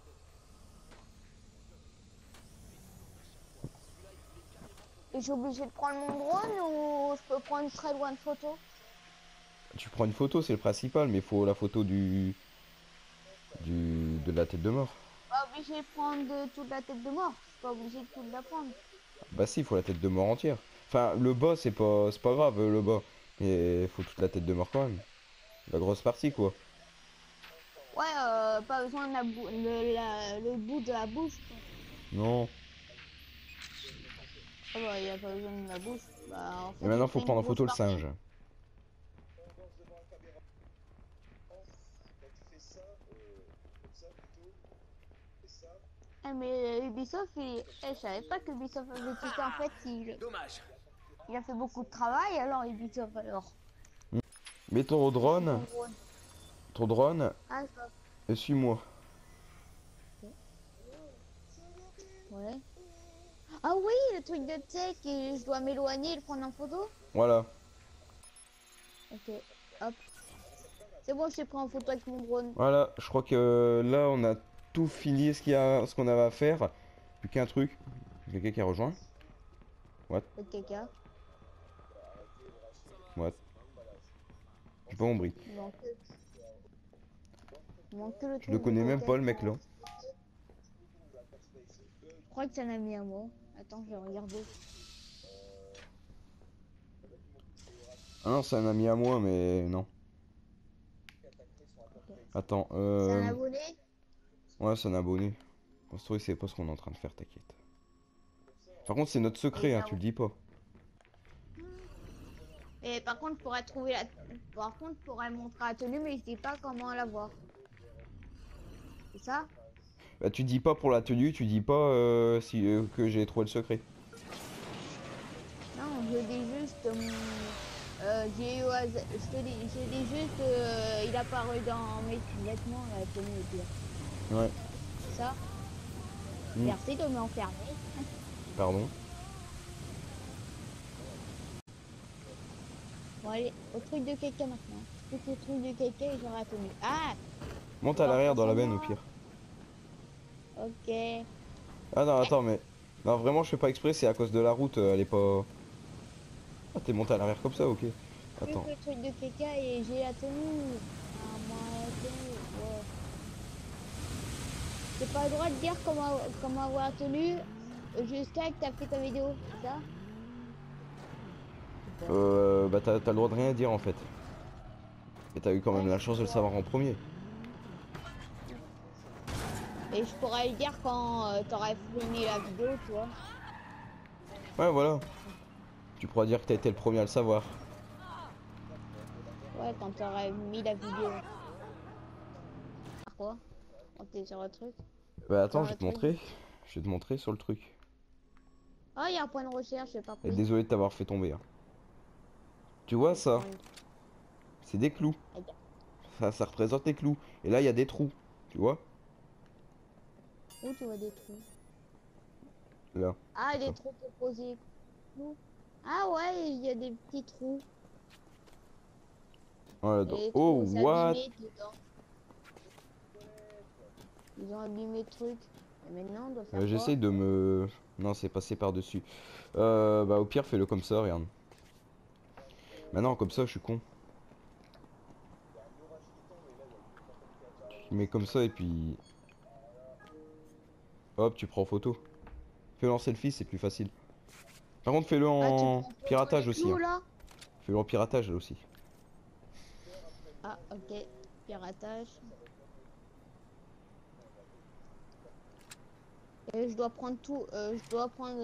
Et je suis obligé de prendre mon drone ou je peux prendre très loin de photo? Tu prends une photo, c'est le principal, mais il faut la photo de la tête de mort. Pas obligé de prendre toute la tête de mort. Je suis pas obligé de toute la prendre. Bah si, il faut la tête de mort entière. Enfin, le bas, c'est pas grave, le bas. Mais il faut toute la tête de mort quand même. La grosse partie, quoi. Ouais, pas besoin de le bout de la bouche, quoi. Non. Ah bah, y a pas besoin de la bouche. Bah, en Et fait, maintenant, j'ai faut pris une prendre en grosse photo le partie. singe. Eh, mais Ubisoft, je savais pas que Ubisoft avait tout ça. En fait, Dommage. il a fait beaucoup de travail, alors Ubisoft, alors. Mets ton Et puis drone, ton drone. ton drone, Ah, ça. et suis-moi. Ouais. Ah oui, le truc de tech, et je dois m'éloigner et le prendre en photo? Voilà. Ok, hop. C'est bon, je t'ai pris en photo avec mon drone. Voilà, je crois que là, on a tout fini ce qu'on avait à faire. Plus qu'un truc. Quelqu'un qui a rejoint. What? Le caca. What? J'ai pas compris. Il manque que le Je le truc de connais même pas, le caca. mec, là. Je crois que c'est un ami à moi. Attends, je vais regarder. Ah non, c'est un ami à moi, mais non. Attends, C'est un abonné? ouais, c'est un abonné. On se trouve, c'est pas ce qu'on est en train de faire, t'inquiète. Par contre, c'est notre Et secret, hein, tu le dis pas. Mais par contre, je pourrais trouver la... Par contre, je pourrais montrer la tenue, mais je dis pas comment la voir. C'est ça? Bah, tu dis pas pour la tenue, tu dis pas si, que j'ai trouvé le secret. Non, je dis juste... j'ai eu au hasard- je dis juste... il a apparu dans mes vêtements, la tenue au pire. Ouais, C'est ça? Mm. Merci de m'enfermer. pardon. Bon, allez, au truc de caca maintenant. Tout le truc de caca et j'aurai la tenue. Ah! Monte On à va l'arrière reprendre dans la sur benne, au moi. pire. Ok. Ah non, attends, mais... Non, vraiment, je fais pas exprès, c'est à cause de la route, elle est pas... Ah, t'es monté à l'arrière comme ça, ok. Plus Attends. que le truc de caca et j'ai la tenue. Ah, moi, la tenue. Ouais. J'ai pas le droit de dire comment avoir la tenue jusqu'à que t'as fait ta vidéo, c'est ça? Bah t'as le droit de rien dire, en fait. Et t'as eu quand Ouais, même la chance de le savoir en premier. et je pourrais le dire quand t'aurais fini la vidéo, tu vois. Ouais, voilà. Tu pourras dire que t'as été le premier à le savoir. Ouais, quand t'aurais mis la vidéo. Quoi? Quand t'es sur le truc? Bah attends, Dans je vais le te truc. montrer. Je vais te montrer sur le truc. Ah, il y a un point de recherche, j'ai pas Et pris. désolé de t'avoir fait tomber, hein. Tu vois ça? C'est des clous. Ça représente les clous. Et là, il y a des trous. Tu vois? Où tu vois des trous? Là. Ah, comme des ça. trous pour poser. Où? Ah ouais, il y a des petits trous. Voilà, Et les oh, trous, c'est what? abîmé dedans. Ils ont abîmé le truc. Et maintenant, on doit faire quoi? J'essaye de me... Non, c'est passé par-dessus. Bah au pire, fais-le comme ça, regarde. Maintenant, comme ça, je suis con. Tu mets comme ça et puis... Hop, tu prends en photo. Fais-le en selfie, c'est plus facile. Par contre, fais-le Ah, tu en prends photo piratage les aussi, clous hein. là? Fais-le en piratage aussi. Ah, ok. Piratage. Et je dois prendre tout. Je dois prendre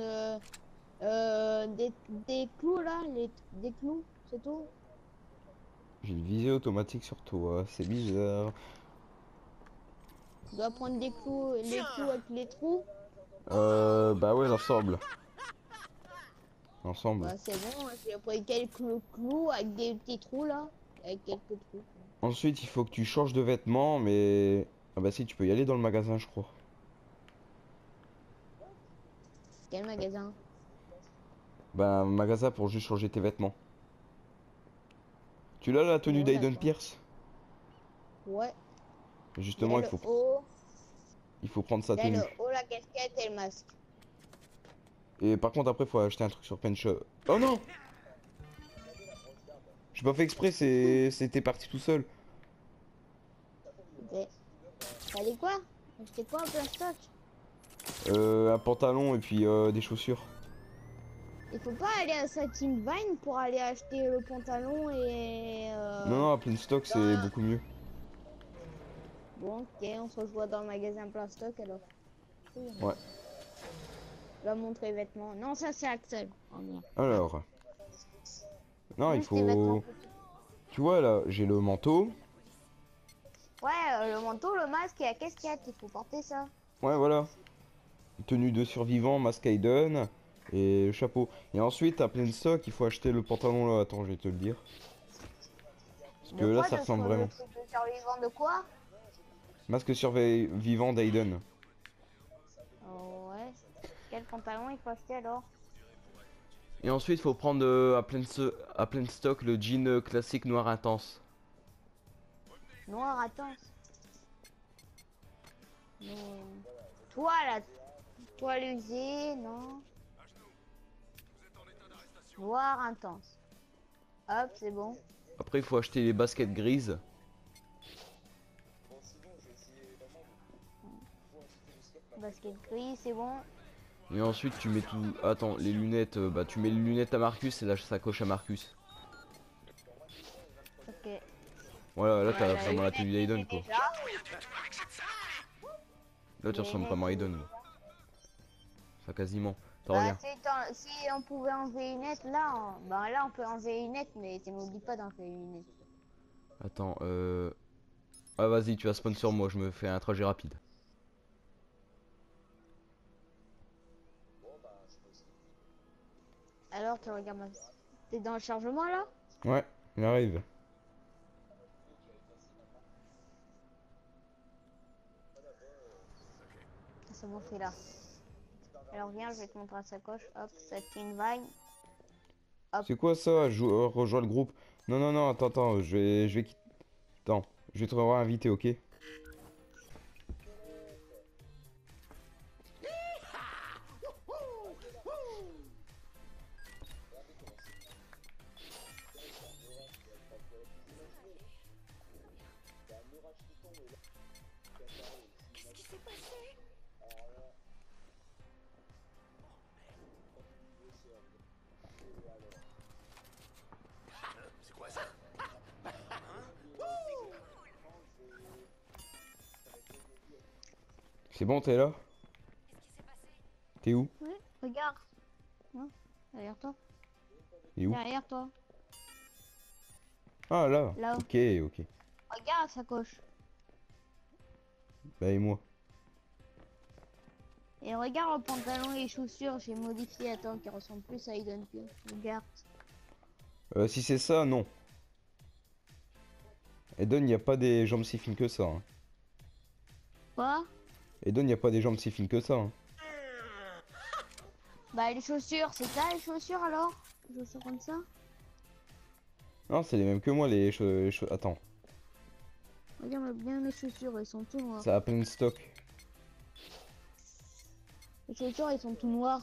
des clous là. Des clous, c'est tout. J'ai une visée automatique sur toi, c'est bizarre. Je dois prendre des clous, les clous avec les trous. Bah ouais, l'ensemble. L'ensemble. Bah, c'est bon, j'ai pris quelques clous avec des petits trous là. Avec quelques trous. Ensuite, il faut que tu changes de vêtements, mais... Ah bah si, tu peux y aller dans le magasin, je crois. Quel magasin? Bah, un magasin pour juste changer tes vêtements. Tu l'as la tenue Ouais, d'Aiden d'accord. Pierce? Ouais. Justement, Le haut, il faut prendre sa là, le tenue. haut, la casquette et le masque. Et par contre, après, faut acheter un truc sur Penshop. Oh non! J'ai pas fait exprès, c'était parti tout seul. Ok. T'as dit quoi? C'était quoi en plein stock? Un pantalon et puis des chaussures. Il faut pas aller à Satin Vine pour aller acheter le pantalon et Non, non, à plein stock, c'est dans- beaucoup mieux. Bon, ok, on se revoit dans le magasin plein stock alors. Oui, Ouais. on va montrer les vêtements. Non, ça c'est Axel. Oh merde. Alors. Non, il Juste les vêtements. faut... Tu vois, là, j'ai le manteau. Ouais, le manteau, le masque et la casquette, il faut porter ça. Ouais, voilà. Tenue de survivant, masque Aiden. Et le chapeau. Et ensuite, à plein stock, il faut acheter le pantalon là. Attends, je vais te le dire. Parce que De là, quoi? ça De ressemble le vraiment. truc de survivant de quoi? Masque survivant d'Aiden. Oh, ouais. Quel pantalon il faut acheter alors? Et ensuite, il faut prendre à plein stock le jean classique noir intense. Noir, attends. Non. Toi là, toile usée, non. Noir intense. Hop, c'est bon. Après, il faut acheter les baskets grises. Basket gris, c'est bon. Et ensuite, tu mets tout. Attends, les lunettes. Bah, tu mets les lunettes à Marcus et la sacoche à Marcus. Ok. Voilà, là, Ouais, t'as la vraiment la lunette, tenue je d'Aiden l'ai quoi. déjà. Là, tu Les ressembles lunettes, vraiment à je l'ai Aiden. déjà. Ça, quasiment. Attends, Bah, regarde. si on pouvait enlever une lettre, là, bah, là, on peut enlever une lettre, mais n'oublie pas d'enlever une lettre. Attends, Ah, vas-y, tu vas spawn sur moi, je me fais un trajet rapide. Alors, tu regardes ma... T'es dans le chargement, là? Ouais, il arrive. C'est bon, c'est là. Alors, viens, je vais te montrer la sacoche. Hop, Satin Vine. Hop. C'est quoi ça? Rejoins le groupe. Non, non, non, attends, je vais quitter. Attends, je vais te revoir invité, ok? C'est quoi ça? C'est bon, t'es là? T'es où? Oui, regarde. Non, derrière toi. Il est où? Derrière toi. Ah, là. Là. Ok, ok. Regarde la sacoche. Bah, et moi? Et regarde le pantalon et les chaussures. J'ai modifié, attends, qui ressemble plus à Eden Pierce. Regarde. Si c'est ça, non. Eden, il n'y a pas des jambes si fines que ça. Hein. Quoi? Eden, il n'y a pas des jambes si fines que ça. Hein. Bah, les chaussures, c'est ça les chaussures alors? Les chaussures comme ça? Non, c'est les mêmes que moi, Attends, Regarde bien les chaussures, elles sont tout noires. ça a plein de stock. Les chaussures, elles sont tout noires.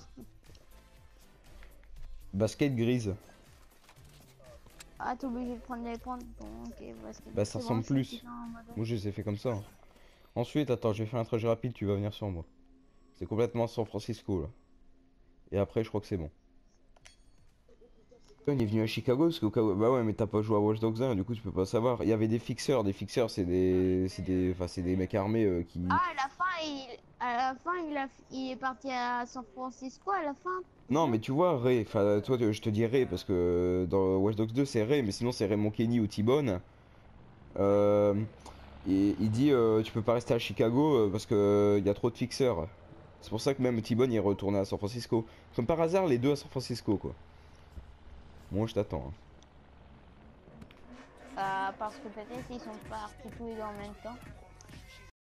Basket grise. Ah, t'es obligé de prendre les prendre. Bon, ok, basket. Bah, ça C'est ressemble bon, je suis plus. dans le mode- Moi, je les ai fait comme ça. Hein. Ensuite, attends, je vais faire un trajet rapide, tu vas venir sur moi. C'est complètement San Francisco, là. Et après, je crois que c'est bon. On est venu à Chicago parce qu'au cas où... Bah ouais, mais t'as pas joué à Watch Dogs 1, du coup tu peux pas savoir. Il y avait des fixeurs. Des fixeurs, c'est des mecs armés qui... Ah, à la fin, il est parti à San Francisco à la fin. Non, mais tu vois, Ray, enfin, toi, je te dis Ray parce que dans Watch Dogs 2, c'est Ray, mais sinon, c'est Raymond Kenny ou T-Bone. Euh, et il dit, tu peux pas rester à Chicago parce que il y a trop de fixeurs. C'est pour ça que même T-Bone il est retourné à San Francisco. Comme par hasard, les deux à San Francisco, quoi. Moi, je t'attends. Hein. Parce que peut-être ils sont partis tous les deux en même temps.